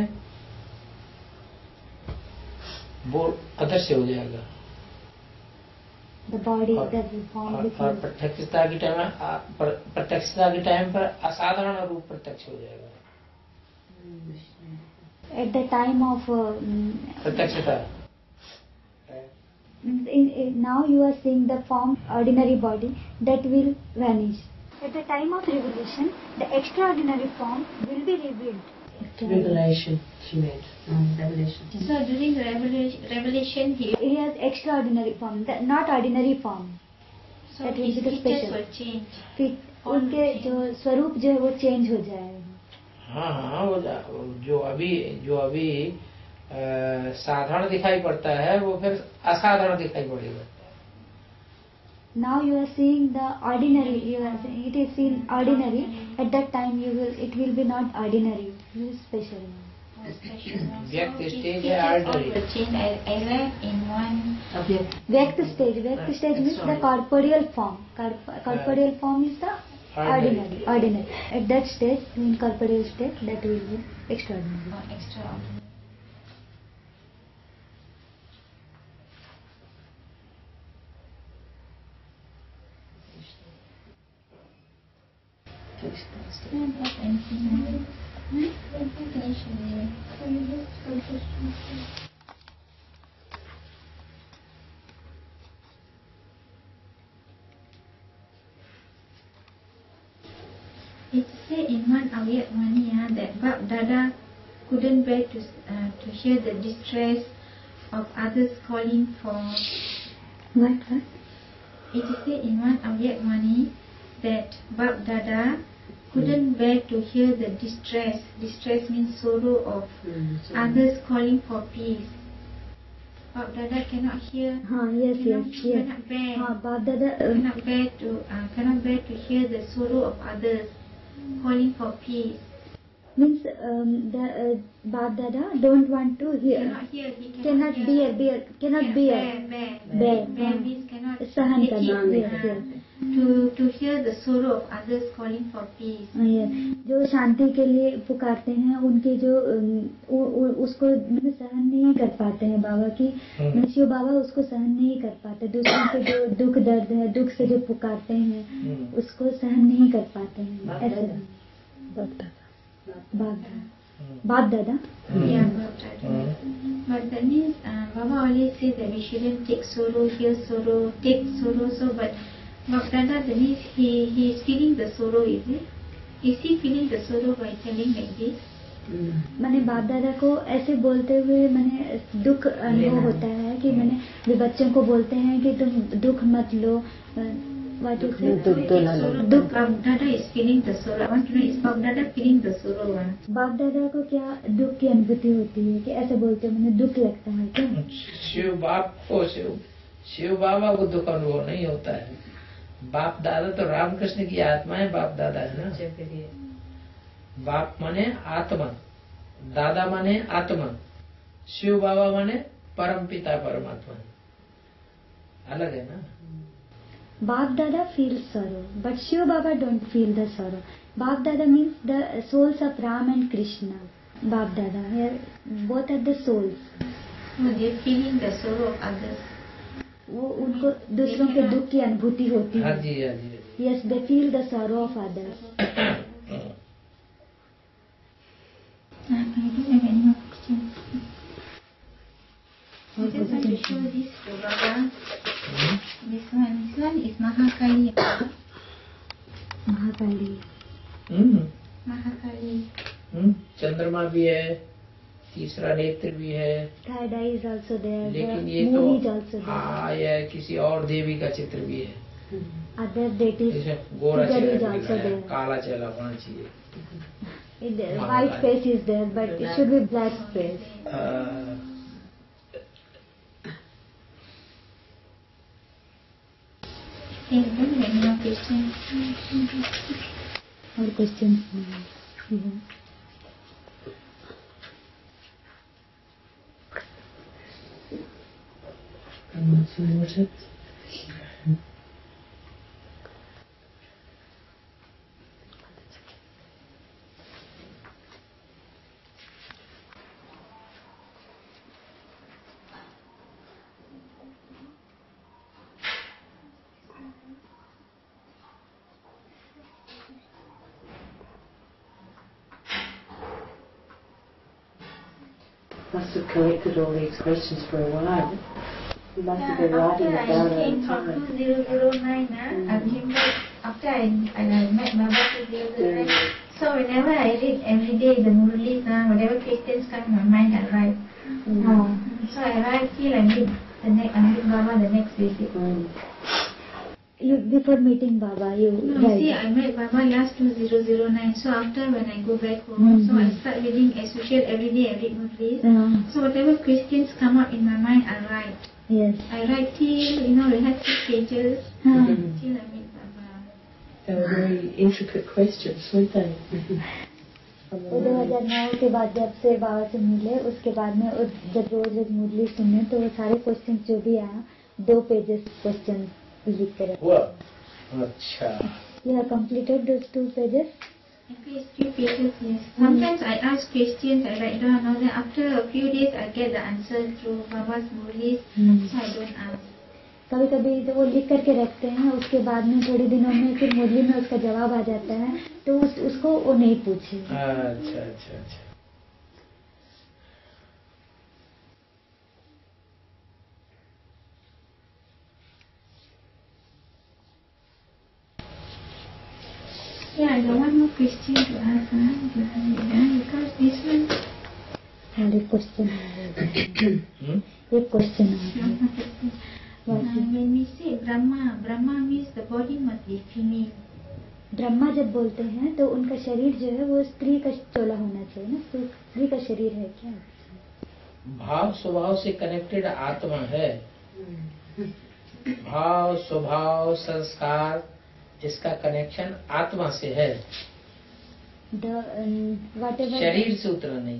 वो अदृश्य हो जाएगा. The body, और the form becomes. प्रत्यक्षता के टाइम पर असाधारण रूप प्रत्यक्ष हो जाएगा. At the time of प्रत्यक्षता. now you are seeing the form, ordinary body, that will vanish. At the time of revelation, the extraordinary form will be revealed. Revelation she made. Revelation. So during the revelation, He has extraordinary form, not ordinary form. so That will his be the features special. will change. फिर उनके जो स्वरूप जो है वो change हो जाएगा. हाँ, वो जो अभी साधारण दिखाई पड़ता है वो फिर असाधारण दिखाई पड़ेगा. Now you are seeing the ordinary. It is seen ordinary. At that time it will be not ordinary. It will be special. व्यक्त his stage features है all ordinary. will change. I read in one. Vyakt stage means the corporeal form. Corporeal form is the ordinary. At that stage, in corporeal state, that will be extraordinary. Extraordinary. It said in one Avyakmani that Bab Dada couldn't bear to hear the distress of others calling for. What? It is said in one Avyakmani that Bab Dada couldn't bear to hear the distress. Distress means sorrow of others calling for peace. Bab Dada cannot hear. Yes. Cannot bear. Bab Dada. Cannot bear to hear the sorrow of others calling for peace. Means the Bab Dada don't want to hear. Cannot hear. He Cannot bear. Cannot bear. Bear means cannot. सहन take करना. it, Yes. To hear the sorrow of others calling for peace. जो शांति के लिए पुकारते हैं उनके जो उसको सहन नहीं कर पाते हैं बाबा की. शिव बाबा उसको सहन नहीं कर पाते. दूसरों के जो दुख दर्द है, दुख से जो पुकारते हैं उसको सहन नहीं कर पाते हैं. ऐसे बाप दादा. Yeah, Bab Dada. But that means Baba always says that we shouldn't take sorrow, hear sorrow, take sorrow. So, but Bab Dada, that means he is feeling the sorrow, is it? Is he feeling the sorrow by telling like this? मैंने बाप दादा को ऐसे बोलते हुए मैंने दुख अनुभव होता है कि मैंने वे बच्चों को बोलते हैं कि तुम दुख मत लो. दुख. Bab Dada is feeling the sorrow. I want to know, is Bab Dada feeling the sorrow? बाप दादा को क्या दुख की अनुभूति होती है कि ऐसे बोलते हैं मैंने दुख लगता है क्या? शिव बाबा को दुख अनुभव नहीं होता है. बाप दादा तो रामकृष्ण की आत्मा है. बाप दादा है ना. बाप माने आत्मा, दादा माने आत्मा, शिव बाबा माने परम पिता परमात्मा. अलग है ना. Bap Dada feels sorrow, but Shiva Baba don't feel the sorrow. Bap Dada means the souls of Ram and Krishna. Bap Dada, here both are the souls. No, they're feeling the sorrow of others. वो उनको दूसरों के दुख की अनुभूति होती हाँ है. जी, हाँ जी, हाँ जी। Yes, they feel the sorrow of others. I don't have any more questions. I just want to show this to Baba. This one is Mahakali. Mahakali. Mahakali. चंद्रमा भी है, तीसरा नेत्र भी है, Third eye is also there. लेकिन The ये moon is तो also there. हाँ, यह किसी और देवी का चित्र भी है। Other deities इसमें गोरा figure is चेहरा also दिखाया है, there. काला चेहरा होना चाहिए। White face is there, but it should be black face. Thank you. Any more questions? और questions? Water. Must have collected all these questions for a while. You must have been writing it down After I over came from time. 2009, I came back after I met Baba 2009. So whenever I read every day the Murlis, whatever questions come in my mind, I write. So I write till I meet Baba the next visit. You, before meeting Baba, you No, write. see, I met Baba last 2009. So after when I go back home, so I start reading as usual every day. I read Murlis. So whatever questions come up in my mind, I write. Yes. I write till we had 6 pages till I meet Baba. They were very intricate questions, weren't they? तो 2009 के बाद जब से बाबा से मिले, उसके बाद में जब रोज मुरली सुने तो वो सारे क्वेश्चन जो भी आया 2 पेजेस क्वेश्चन लिख कर रखे. हुआ? अच्छा। You have completed those 2 pages? At least 3 pages, yes. Sometimes I ask questions, I write down, and then after a few days I get the answer through Baba's Murlis, so I don't ask. कभी कभी तो वो लिख करके रखते हैं, उसके बाद में थोड़े दिनों में फिर मुरली में उसका जवाब आ जाता है, तो उसको वो नहीं पूछे. अच्छा, अच्छा, अच्छा। Yeah, I got one more question to ask, because this one... और एक क्वेश्चन एक question when we say Brahma means the body must be female. Brahma जब बोलते हैं तो उनका शरीर जो है वो स्त्री का चोला होना चाहिए ना, तो स्त्री का शरीर है क्या? भाव स्वभाव से कनेक्टेड आत्मा है। भाव स्वभाव संस्कार इसका कनेक्शन आत्मा से है, शरीर से उतना नहीं.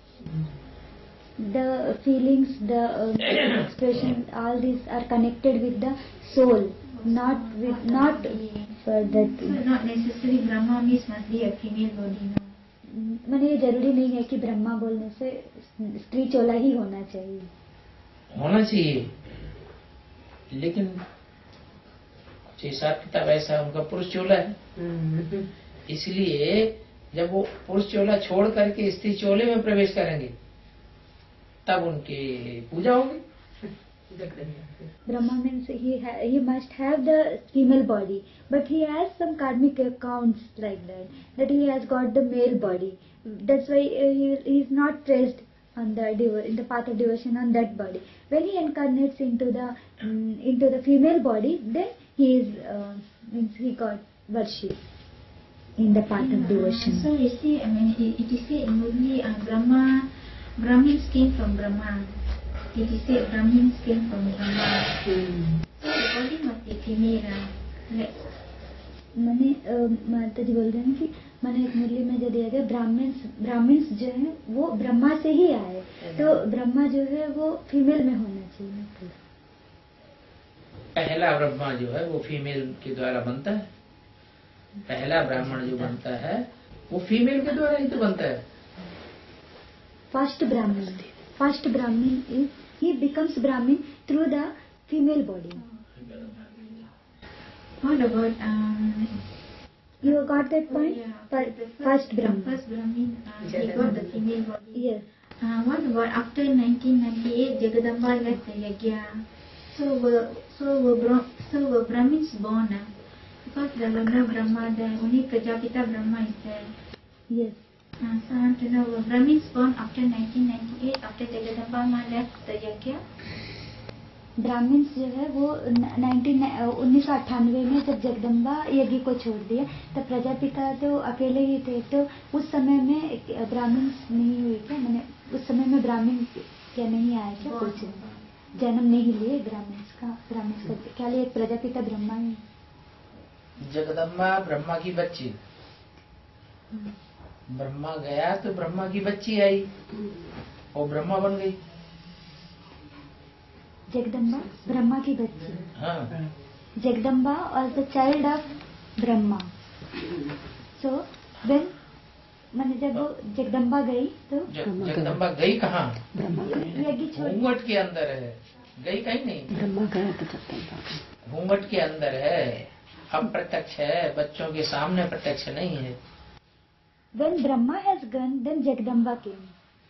The feelings, the expression, all these are connected with the soul, not for that. So not necessarily Brahma means must be a female body, no. मैंने ये जरूरी नहीं है कि ब्रह्मा बोलने से स्त्री चोला ही होना चाहिए. होना चाहिए, लेकिन कुछ हिसाब किताब ऐसा है, उनका पुरुष चोला है, इसलिए जब वो पुरुष चोला छोड़ करके स्त्री चोले में प्रवेश करेंगे तब उनकी पूजा होगी. Brahma means he must have the female body, but he has some karmic accounts like that he has got the male body. That's why he is not placed on in the path of devotion on that body. When he incarnates into the female body, then he is means he got worship in the path of devotion. So you see, I mean, it is said in Murli, Brahmins came from Brahma. It is said Brahmins came from Brahma. So the body must be female. मैंने माता जी बोल रहे हैं कि मैंने एक मुरली में जो दिया गया ब्राह्मण्स जो है वो ब्रह्मा से ही आए, तो ब्रह्मा जो है वो फीमेल में होना चाहिए. पहला ब्रह्मा जो है वो फीमेल के द्वारा बनता है. पहला ब्राह्मण जो बनता है वो फीमेल के द्वारा ही तो बनता है. फर्स्ट ब्राह्मण first Brahmin is, he becomes Brahmin through the female body. What about You got that point? yeah, First Brahmin. First Brahmin, he got the female body. Yes. What about after 1998, Jagadamba left the yagya? So were Brahmins born? Because there were no Brahma there, only Prajapita Brahma is there. Yes. So I want to know, were Brahmins born after 1998, after Jagadamba Ma left the yagya? Brahmins जो है वो 1998 में जब जगदम्बा यज्ञ को छोड़ दिया तब प्रजापिता तो अकेले ही थे, तो उस समय में ब्राह्मण्स नहीं हुए क्या, मैंने उस समय में ब्राह्मण क्या नहीं आए क्या, कुछ जन्म नहीं लिए ब्राह्मण्स का क्या लिए प्रजापिता ब्रह्मा ही। जगदम्बा ब्रह्मा की बच्ची, ब्रह्मा गया तो ब्रह्मा की बच्ची आई और ब्रह्मा बन गई। जगदम्बा ब्रह्मा की बच्ची। हाँ। जगदम्बा और the child of Brahma. So when मैंने जब वो जगदम्बा गई तो जगदम्बा गई कहाँ? यज्ञ छोड़ घूंघट के अंदर है, गई कहीं नहीं। ब्रह्मा गया तो जगदम्बा घूंघट के अंदर है, अप्रत्यक्ष है, बच्चों के सामने प्रत्यक्ष नहीं है। When Brahma has gone, then Jagdamba came.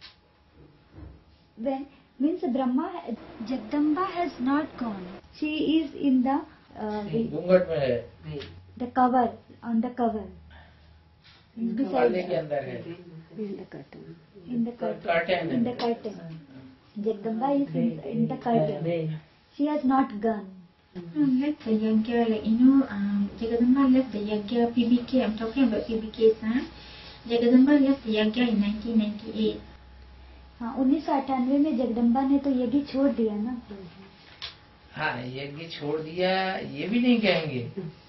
When means Jagdamba has not gone. She is in the घूंघट में है, the cover, on the cover. पर्दे के अंदर है, In the curtain. Curtain In the curtain. Jagdamba is in the curtain. She has not gone. Left the yagya, like, Jagadamba left the yagya, PBK, I'm talking about PBK, sir. Jagadamba left the yagya in 1998. हाँ 1998 में जगदम्बा ने तो यज्ञ छोड़ दिया ना। हाँ यज्ञ छोड़ दिया ये भी नहीं कहेंगे,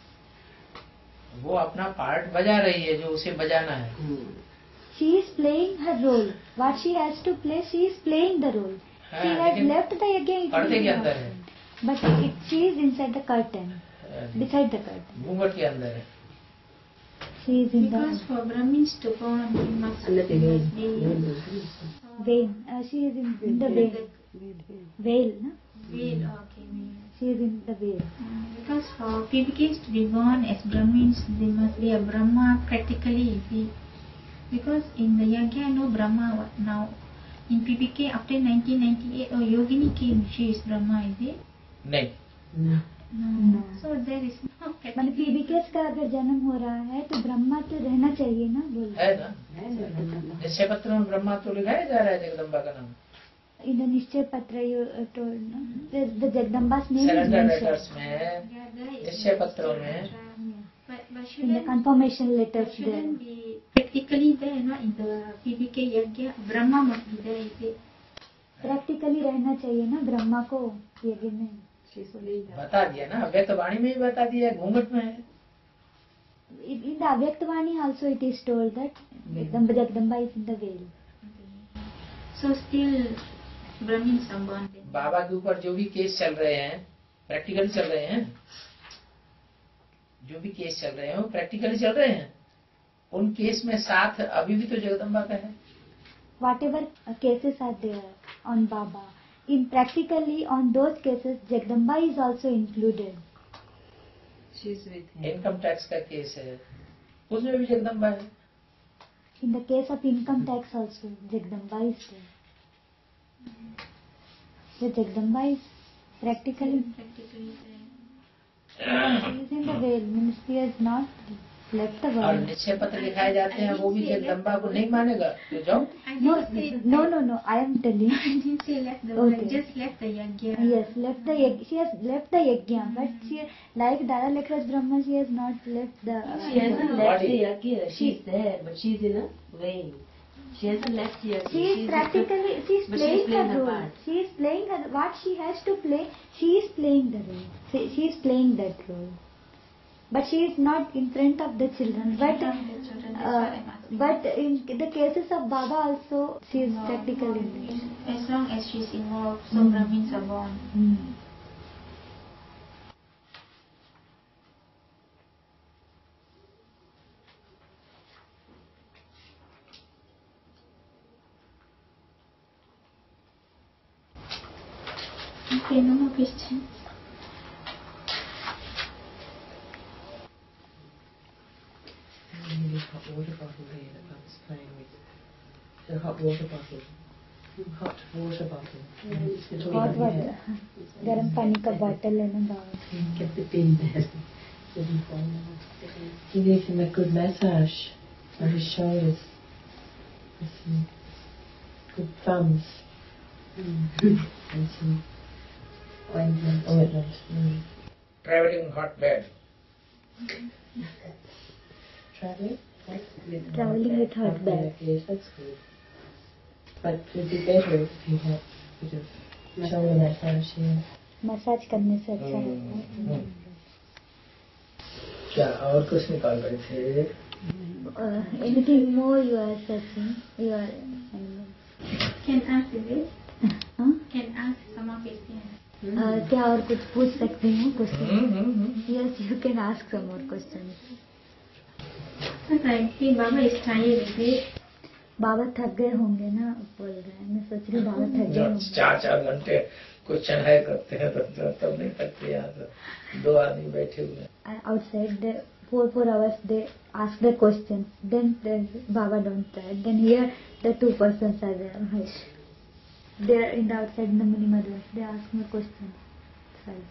वो अपना पार्ट बजा रही है जो उसे बजाना है। She is playing her role. What she has to play, she is playing the role. She has left the yajna. पर्दे के अंदर है, But she is inside the curtain, beside the curtain. घूंघट के अंदर है। She is in Because for Brahmins to go on, he must be veil. She is in the veil. Veil, no? veil. Okay, veil. She is in the veil. Because for PBKs to be born as Brahmins, there must be a Brahma practically, you see. Because in the yagya, no Brahma now. In PBK, after 1998, Yogini came, she is Brahma, is it? नहीं, No. So there is no मैंने practically. पीबीकेस का अगर जन्म हो रहा है तो ब्रह्मा तो रहना चाहिए ना, बोल है ना, निश्चय पत्र में ब्रह्मा तो लिखाया जा रहा है जगदम्बा का नाम। इन the nishchay patra you told the Jagdamba's name is surrender mentioned. Letters में, निश्चय पत्रों में, But In the shouldn't, confirmation letters there. shouldn't be practically there, not in the PBK yagya. Brahma must be there, is it? Practically रहना चाहिए ना ब्रह्मा को यज्ञ में। बता दिया ना, व्यक्त वाणी में भी बता दिया, घूंघट में है। In the Avyaktvani also it is told that Jagdamba is in the veil. So still Brahmins are born there. बाबा के ऊपर जो भी केस चल रहे हैं प्रैक्टिकली चल रहे हैं, जो भी केस चल रहे हैं वो प्रैक्टिकली चल रहे हैं। उन केस में साथ अभी भी तो जगदम्बा का है। Whatever cases are there on Baba, in practically on those cases Jagdamba is also included. Income tax का केस है, उसमें भी जगदम्बा है। In the case of income tax also Jagdamba is there. So Jagdamba is practically Practically there. she is in the veil, means she has not left the और world. निश्चय पत्र दिखाए जाते हैं वो भी जगदम्बा को नहीं मानेगा तो जाओ। I No, didn't say no, I am telling. I didn't say left the world, Okay. just left the yagya. Yes, left the she has left the yajna, but she, like Dara Lekhraj Brahma, she has not left the. She hasn't left the Body. yagya. She's there, but she's in a veil. She hasn't left the yagya. She is practically, she is but playing she's playing her her role. part. She is playing her, what she has to play, she is playing the role. She is playing that role. But she is not in front of the children. But From the children, that's what I'm asking. but in the cases of Baba also, she is practically there. As long as she's involved, so Brahmins are born. Okay, no more questions. And hot water bottle here that I was playing with. A hot water bottle. Hot water bottle. It's all hot over water here. गर्म पानी का bottle लेना Baba. Kept the bin there. Didn't fall down. He needs him a good massage on his shoulders. With some good thumbs. And some ointment. Traveling hot bed. Traveling? Traveling with hot bag. Yes, that's good. But it would be better if he had a bit of shoulder massage here. Massage करने से अच्छा रहता है. क्या और कुछ निकाल रहे थे? Anything more you are searching? You are. Can ask this? हाँ? Can ask some more questions? क्या और कुछ पूछ सकती हूँ? Question? Yes, you can ask some more questions. I think Baba is tired, is it? Baba थक गए होंगे ना, बोल रहे हैं. मैं सोच रही बाबा थक गए होंगे. 4 घंटे क्वेश्चन है करते हैं तब नहीं थकते. यहाँ तो 2 आदमी बैठे हुए हैं. Outside, the 4 hours they ask the questions. Then Baba don't tire. Then here the 2 persons are there. They are in the outside in the Muni Madras. They ask more questions. Sorry.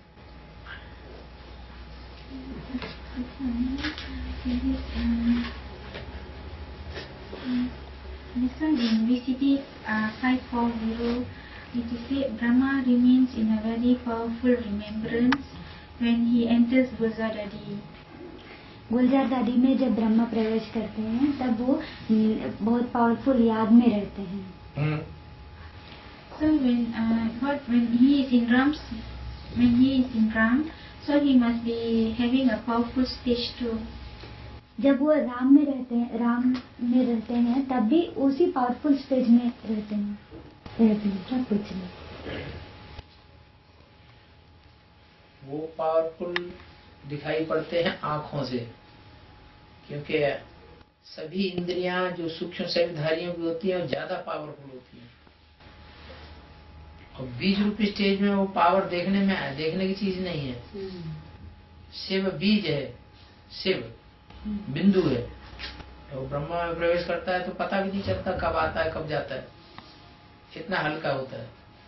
This one in VCD 540, it is said Brahma remains in a very powerful remembrance when he enters Gulzardadi. गुलजार दादी में जब ब्रह्मा प्रवेश करते हैं तब वो बहुत powerful याद में रहते हैं. So when he is in Ram, so he must be having a powerful stage too. जब वो राम में रहते हैं तब भी उसी पावरफुल स्टेज में रहते हैं. क्या पूछ रहे? वो पावरफुल दिखाई पड़ते हैं आँखों से, क्योंकि सभी इंद्रियां जो सूक्ष्म शरीरधारियों की होती हैं वो ज्यादा पावरफुल होती हैं. और बीज रूपी स्टेज में वो पावर देखने की चीज नहीं है. शिव बीज है, शिव बिंदु है. वो ब्रह्मा में प्रवेश करता है तो पता भी नहीं चलता कब आता है कब जाता है. इतना हल्का होता है.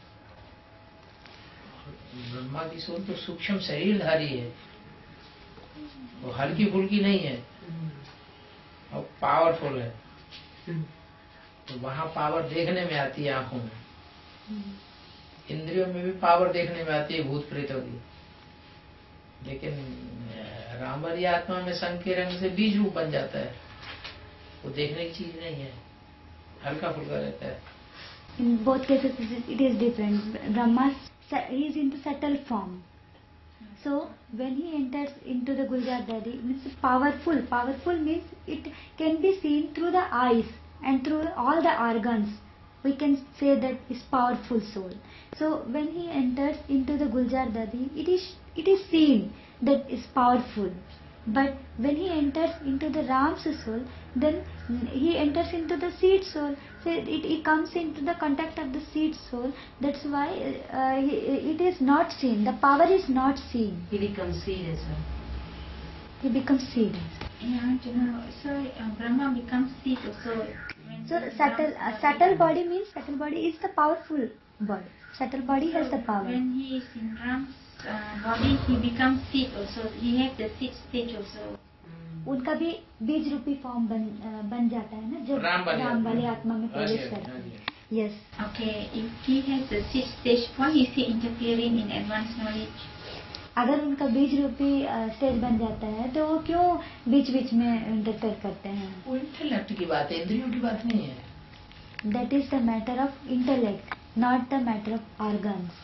ब्रह्मा की सोल तो सूक्ष्म शरीरधारी है, वो हल्की फुल्की नहीं है और पावरफुल है. तो वहाँ पावर देखने में आती है आंखों में. इंद्रियों में भी पावर देखने में आती है भूत प्रेतों की. लेकिन रामवाली आत्मा में संग के रंग से बीज रूप बन जाता है. वो देखने की चीज नहीं है, हल्का फुल्का रहता है. In both cases it is different. Brahma he is in the subtle form. So when he enters into the Gulzar Dadi, means powerful. Powerful means it can be seen through the eyes and through all the organs. We can say that is powerful soul. So when he enters into the Gulzar Dadi, it is seen that is powerful. But when he enters into the Ram's soul, then he enters into the seed soul. So it comes into the contact of the seed soul. That's why it is not seen. The power is not seen. He becomes seed as well. He becomes seed. Yeah, so Brahma becomes seed also. So subtle body means subtle body is the powerful body. Subtle body has the power. When he is in Ram's body, he becomes seed also. He has the seed stage also. उनका भी बीज रूपी form बन जाता है ना जब राम वाली आत्मा में प्रवेश करते हैं. Yes. Okay, if he has the seed stage, why is he interfering in advanced knowledge? अगर उनका बीज रूपी स्टेज बन जाता है तो वो क्यों बीच बीच में इंटरफेयर करते हैं? वो इंटेलेक्ट की बात है, इंद्रियों की बात नहीं है. That is the matter of intellect, not the matter of organs.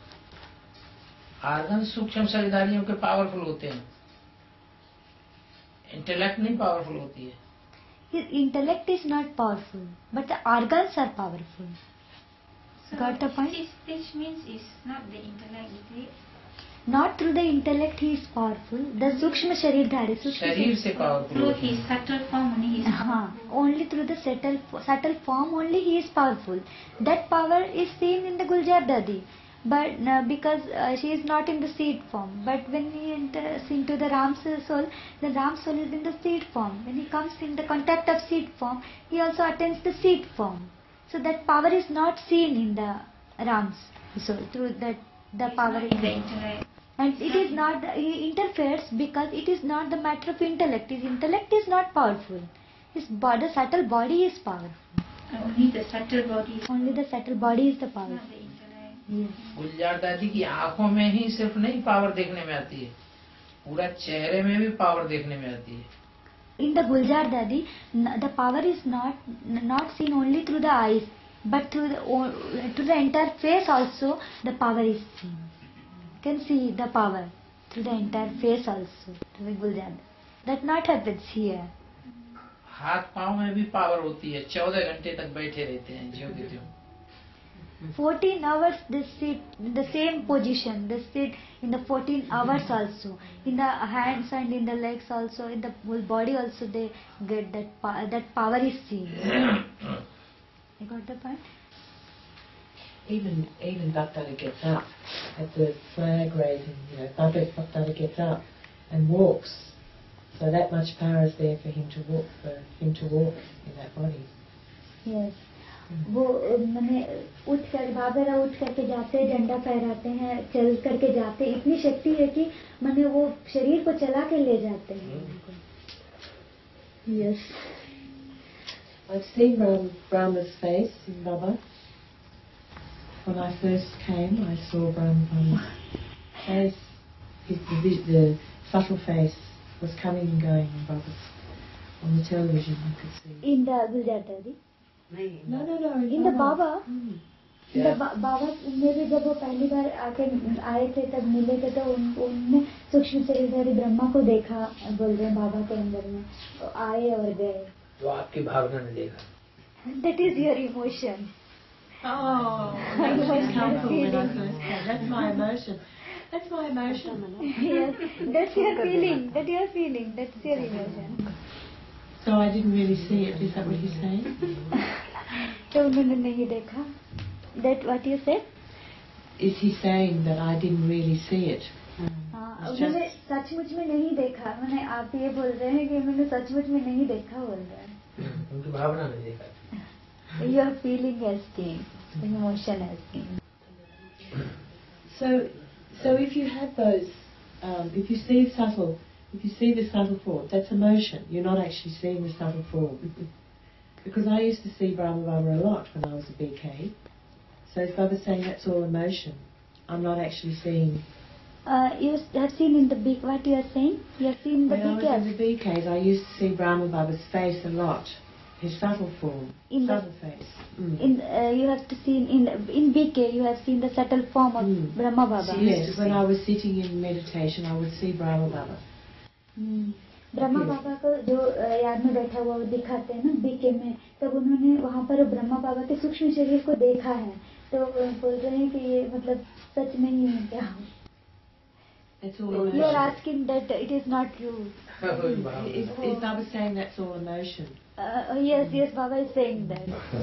Organ सूक्ष्म शरीरधारियों के पावरफुल होते हैं, इंटेलेक्ट नहीं पावरफुल होती है. His intellect is not powerful, but the organs are powerful. So Got the point? seed stage means is not the intellect, is it? Not through the intellect he is powerful. The सूक्ष्म शरीरधारी शरीर से powerful Through होती his है. subtle form only he is हाँ, powerful. only through the subtle form only he is powerful. That power is seen in the Gulzar Dadi. but because she is not in the seed form. But when he enters into the Ram's soul, the Ram's soul is in the seed form. When he comes in the contact of seed form, he also attains the seed form. So that power is not seen in the Ram's soul. Through that, the power is the intellect. and it is not, he interferes because it is not the matter of intellect. His intellect is not powerful. His body, subtle body is powerful. Only the subtle body. Only the subtle body is the powerful. Not the intellect. Yes. Gulzar Dadi की आंखों में ही सिर्फ नहीं power देखने में आती है, पूरा चेहरे में भी पावर देखने में आती है. In the Guljar Dadi, the power is not seen only through the eyes, but through the entire face also the power is seen. You can see the power through the entire face also, through the Guljar. That not happens here. हाथ पाँव में भी power होती है, 14 घंटे तक बैठे रहते हैं ज्यों के त्यों. 14 hours they sit in the same position. They sit in the 14 hours also. In the hands and in the legs also, in the whole body also they get that power is seen. You got the point? Even Bhaktada gets up at the flag raising, Bhaktada gets up and walks. So that much power is there for him to walk in that body. Yes. वो मैंने बाबरा उठ करके जाते हैं, झंडा फहराते हैं, चल करके जाते हैं. इतनी शक्ति है कि मैंने वो शरीर को चला के ले जाते हैं. Yes. I've seen Brahma's face in Baba. When I first came, I saw Brahma's face. The subtle face was coming and going in Baba's. On the television, you could see. In the Guljar Dadi? No. In the Baba? In the Baba में भी जब वो पहली बार आए थे तब मिले थे तो उनने सूक्ष्म शरीरधारी ब्रह्मा को देखा, बोल रहे हैं बाबा के अंदर में, तो आए और गए. जो आपकी भावना ने देखा. That is your emotion. Oh, that was helpful when I first came. That's my emotion. That's my emotion. Yes, that's your feeling. That's your feeling. That's your emotion. So I didn't really see it. Is that what you're saying? तो उन्होंने नहीं देखा. That what you said? Is he saying that I didn't really see it? उन्होंने सचमुच में नहीं देखा. मैंने आप ये बोल रहे हैं कि मैंने सचमुच में नहीं देखा बोल रहे हैं. उनकी भावना ने देखा. Your feeling has changed. The emotion has changed. So if you have those, if you see the subtle form, that's emotion. You're not actually seeing the subtle form. Because I used to see Brahma Baba a lot when I was a BK. So if Baba's saying that's all emotion, I'm not actually seeing. You have seen in the big, what you are saying? You have seen the When I was in the BKs, I used to see Brahma Baba's face a lot. His subtle form, subtle face. You have to see in BK, you have seen the subtle form of Brahma Baba. Yes, when I was sitting in meditation, I would see Brahma Baba. Brahma बाबा को जो याद में बैठा हुआ दिखाते हैं ना BK में, तब उन्होंने वहाँ पर ब्रह्मा बाबा के सूक्ष्म शरीर को देखा है. तो बोल रहे हैं कि ये मतलब सच नहीं है क्या? You are asking that it is not true. Is Baba saying that's all emotion? Yes, Baba is saying that.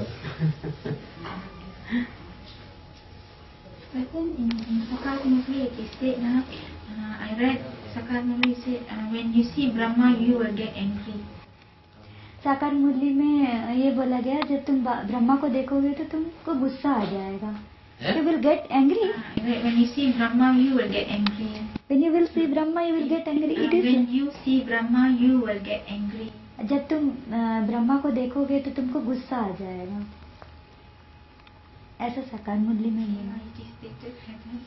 But then in Sakar Murli it is said, I read Sakar Murli said, when you see Brahma you will get angry. साकार मुरली में ये बोला गया जब तुम ब्रह्मा को देखोगे तो तुमको गुस्सा आ जाएगा. You will get angry. When you see Brahma you will get angry. When you will see Brahma you will get angry. It is when you see Brahma you will get angry. जब तुम ब्रह्मा को देखोगे तो तुमको गुस्सा आ जाएगा. ऐसा साकार मुरली में है.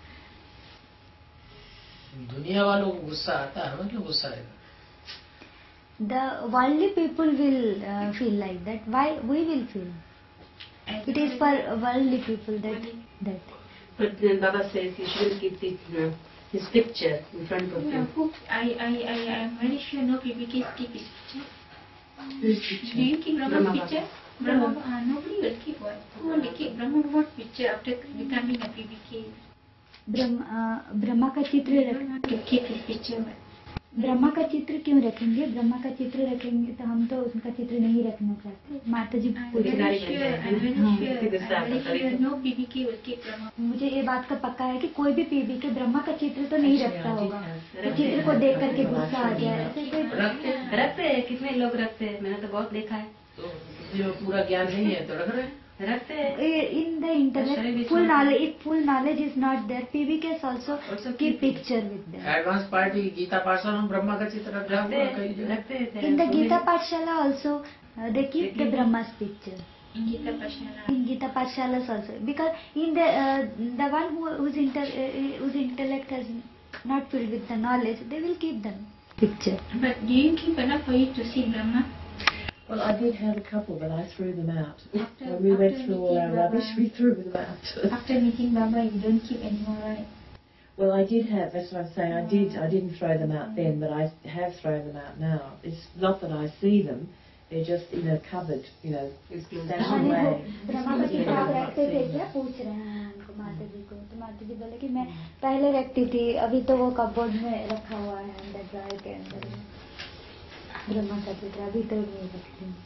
दुनिया वालों को गुस्सा आता है, मतलब गुस्सा आएगा. The worldly people will feel like that. Why we will feel? It is for worldly people that. But then Baba says you shouldn't keep his picture in front of him. I am very sure no PBKs keep his picture. Whose picture? Do you keep Brahma's picture? Brahma, nobody will keep what? Who will keep Brahma's picture after becoming a PBK? Brahma का चित्र Keep his picture. Brahma का चित्र क्यों रखेंगे? ब्रह्मा का चित्र रखेंगे तो हम तो उनका चित्र नहीं रखना चाहते। माता जी I'm पूरी very sure, I'm very sure, Figure I'm start, very sorry. sure no PBK will keep Brahma. मुझे ये बात का पक्का है कि कोई भी पीबी के ब्रह्मा का चित्र तो नहीं रखता होगा। तो चित्र को देख करके गुस्सा आ जाए ऐसे कोई रखते हैं, कितने लोग रखते हैं, मैंने तो बहुत देखा है। तो किसी को पूरा ज्ञान नहीं है तो रख रहे हैं। रखते हैं। in the intellect full knowledge, if full knowledge is not there, PBKs also keep picture with them. Advance party Gita Pathshala में ब्रह्मा का चित्र रखा हुआ है कई जगह। रखते हैं। In the Gita Pathshala also, they keep the Brahma's picture. In Gita Pashala. In Gita Pathshalas also, because in the one whose intellect has not filled with the knowledge, they will keep them picture. But do you keep enough for you to see Brahma? Well, I did have a couple, but I threw them out. After- When we went after through all our meeting rubbish, Baba. we threw them out. After meeting Baba, you don't keep anymore, right? Well, I did have, that's what I'm saying, I didn't throw them out then, but I have thrown them out now. It's not that I see them, they're just in a cupboard, stashed away. Brahma का चित्र आप रखते थे क्या? पूछ रहे हैं हमको माता जी को। तो माता जी बोले कि मैं पहले रखती थी, अभी तो वो कपबोर्ड में रखा हुआ है अंदर ड्रायर के अंदर ब्रह्मा का चित्र, अभी तो नहीं रखती हूँ।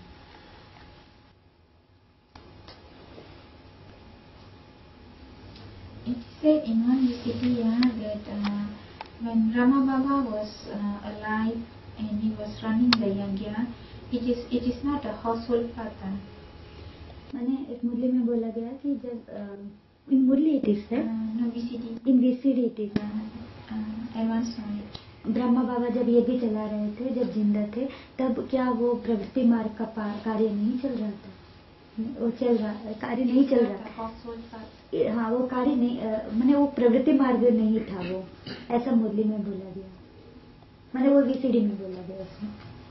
It said in one Visiddhiya that when Rama Baba was alive and he was running the yagya, it is not a household father. मैंने एक मुरली में बोला गया कि जब इन मुरली इट इज है, No VCD. In VCD it is, I once saw it. Brahma Baba जब ये भी चला रहे थे, जब जिंदा थे, तब क्या वो प्रवृत्ति मार्ग का कार्य नहीं चल रहा था? वो चल रहा, कार्य नहीं चल Not a रहा। household father. हाँ, वो कार्य नहीं, मैंने वो प्रवृत्ति मार्ग नहीं था वो, ऐसा मुरली में बोला गया, मैंने वो VCD में बोला गया उसमें।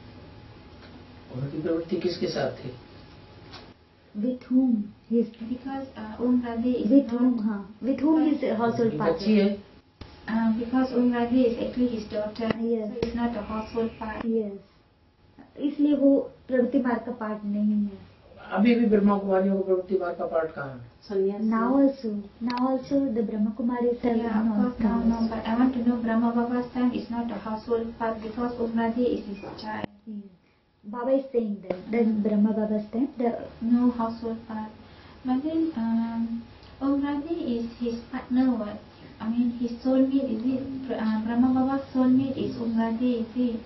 उनकी प्रवृत्ति किसके साथ थी? With whom he is, Because Om Radhe is with not, whom, हाँ, with whom his household बच्ची partner. है। because Om Radhe is actually his daughter, Yes. so it's not a household father. Yes. इसलिए वो प्रवृत्ति मार्ग का part नहीं है। अभी भी ब्रह्मा कुमारियों को प्रवृत्ति मार्ग का पाठ कहाँ है? Now also the Brahma Kumari serve Yeah, of course, no, but I want to know Brahma Baba's time is not a household father because Om Radhe is his child. Baba is saying that then Brahma Baba's time the No household father. But then Om Radhe is his partner, what? I mean, his soulmate, is it? Brahma Baba's soulmate is Om Radhe, is it?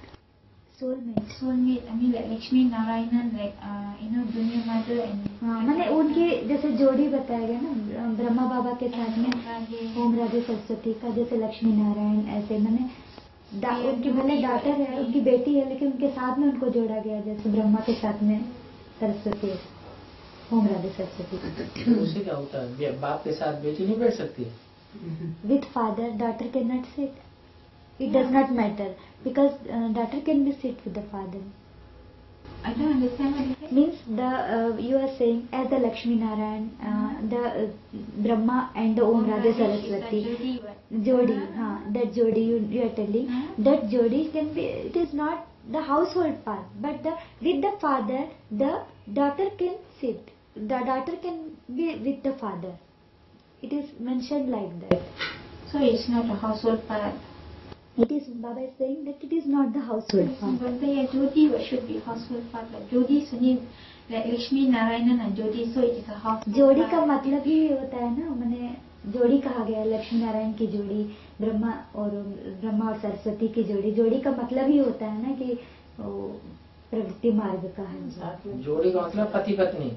soulmate. Soulmate, I mean, like Lakshmi Narayanan, like, Dunya Mother and... हाँ, मैंने उनकी जैसे जोड़ी बताया गया ना, ब्रह्मा बाबा के साथ में Radhe. ओम राधे सरस्वती का, जैसे लक्ष्मी नारायण, ऐसे मैंने उनकी भले डॉटर है, उनकी बेटी है, लेकिन उनके साथ में उनको जोड़ा गया, जैसे ब्रह्मा के साथ में सरस्वती, ओम राधे सरस्वती। उससे क्या होता है? बाप के साथ बेटी नहीं बैठ सकती है। With father, daughter cannot sit. It does not matter because daughter can be sit with the father. I don't understand what you said. Means you are saying as the Lakshmi Narayan, the Brahma and the Om Radhe Saraswati Jodi, that Jodi you are telling, that Jodi can be, it is not the household part, but with the father, the daughter can sit, the daughter can be with the father. It is mentioned like that. So it's not a household part. It is, Baba is saying that it is not the household part. But the Jodi should be household part. But Jodi is only like Lakshmi Narayanan and Jodi, so it is a household जोड़ी part. का मतलब ही होता है ना, मैंने जोड़ी कहा गया, लक्ष्मी नारायण की जोड़ी, ब्रह्मा और सरस्वती की जोड़ी, जोड़ी का मतलब ही होता है ना कि प्रवृत्ति मार्ग का है। जोड़ी का मतलब पति पत्नी,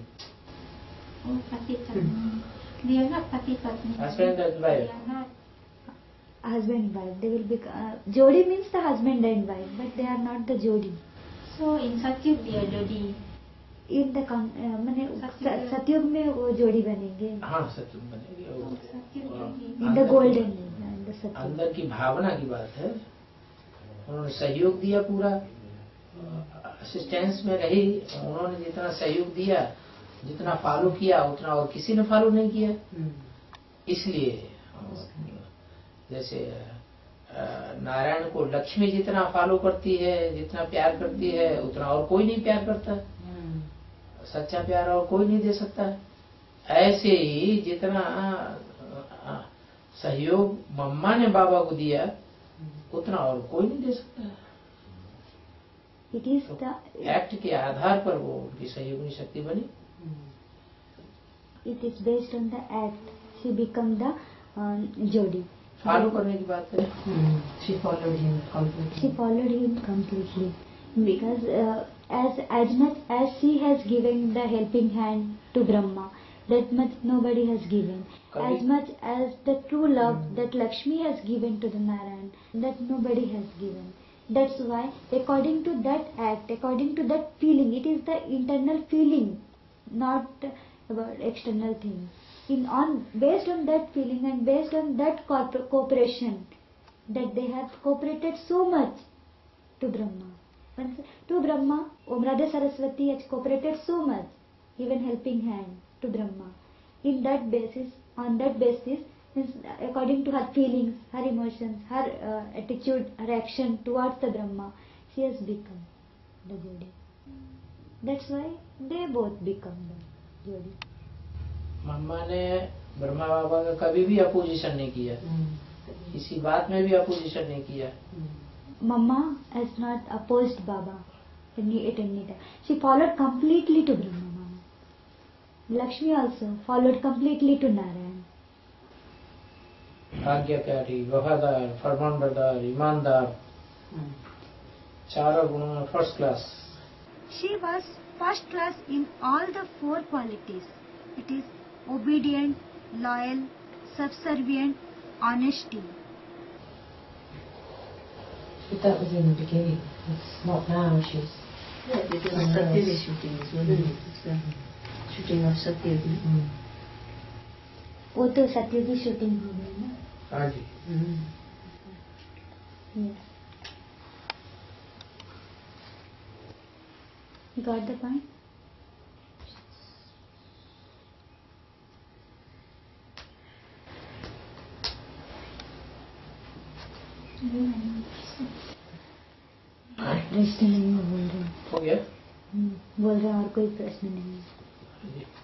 Oh, Pati Patni. They are not Pati Patni. husband and wife. They are not. Husband and wife, they will be जोड़ी means the husband and wife, but they are not the जोड़ी. So in Satyug they are Jodi. In the मैंने सतयुग में वो जोड़ी बनेंगे, हाँ सत्य बनेगी। Satyug Jodi. in the golden age, in the सतयुग। अंदर की भावना की बात है। उन्होंने सहयोग दिया, पूरा असिस्टेंस में रही, उन्होंने जितना सहयोग दिया, जितना फॉलो किया, उतना और किसी ने फॉलो नहीं किया। इसलिए जैसे नारायण को लक्ष्मी जितना फॉलो करती है, जितना प्यार करती है, उतना और कोई नहीं प्यार करता। सच्चा प्यार और कोई नहीं दे सकता। ऐसे ही जितना सहयोग मम्मा ने बाबा को दिया, उतना और कोई नहीं दे सकता है। It is the एक्ट के आधार पर वो उनकी संयोगनी शक्ति बनी। it is based on the act. She become the Jodi. Follow करने की बात करें, She followed him completely. She followed him completely because as much as she has given the helping hand to Brahma, that much nobody has given. Correct. As much as the true love that Lakshmi has given to the Narayan, that nobody has given. That's why, according to that act, according to that feeling, it is the internal feeling, not about external thing. Based on that feeling and based on that cooperation, that they have cooperated so much to Brahma. To Brahma, Om Radha Saraswati has cooperated so much, even helping hand to Brahma. On that basis, according to her feelings, her emotions, her attitude, her action towards the Brahma, she has become the Jodi. That's why they both become the Jodi. मम्मा ने ब्रह्मा बाबा का कभी भी opposition नहीं किया, किसी बात में भी अपोजिशन नहीं किया। Mama has not opposed Baba at any time. She followed completely to Brahma Mama. Lakshmi also followed completely to Narayan. आज्ञाकारी, वफादार, फरमानबरदार, ईमानदार, चारों गुणों में first class. She was first class in all the 4 qualities. It is obedient, loyal, subservient, honesty. But that was in the beginning. It's not now. She's Yeah, because Satyavi shooting is wasn't it? It's the shooting of Satyavi. वो तो सत्य की shooting हो गई ना। हाँ जी। Yes. You got the point? प्रश्न नहीं है बोल रहे हैं। हो गया? बोल रहे हैं और कोई प्रश्न नहीं है। हाँ जी।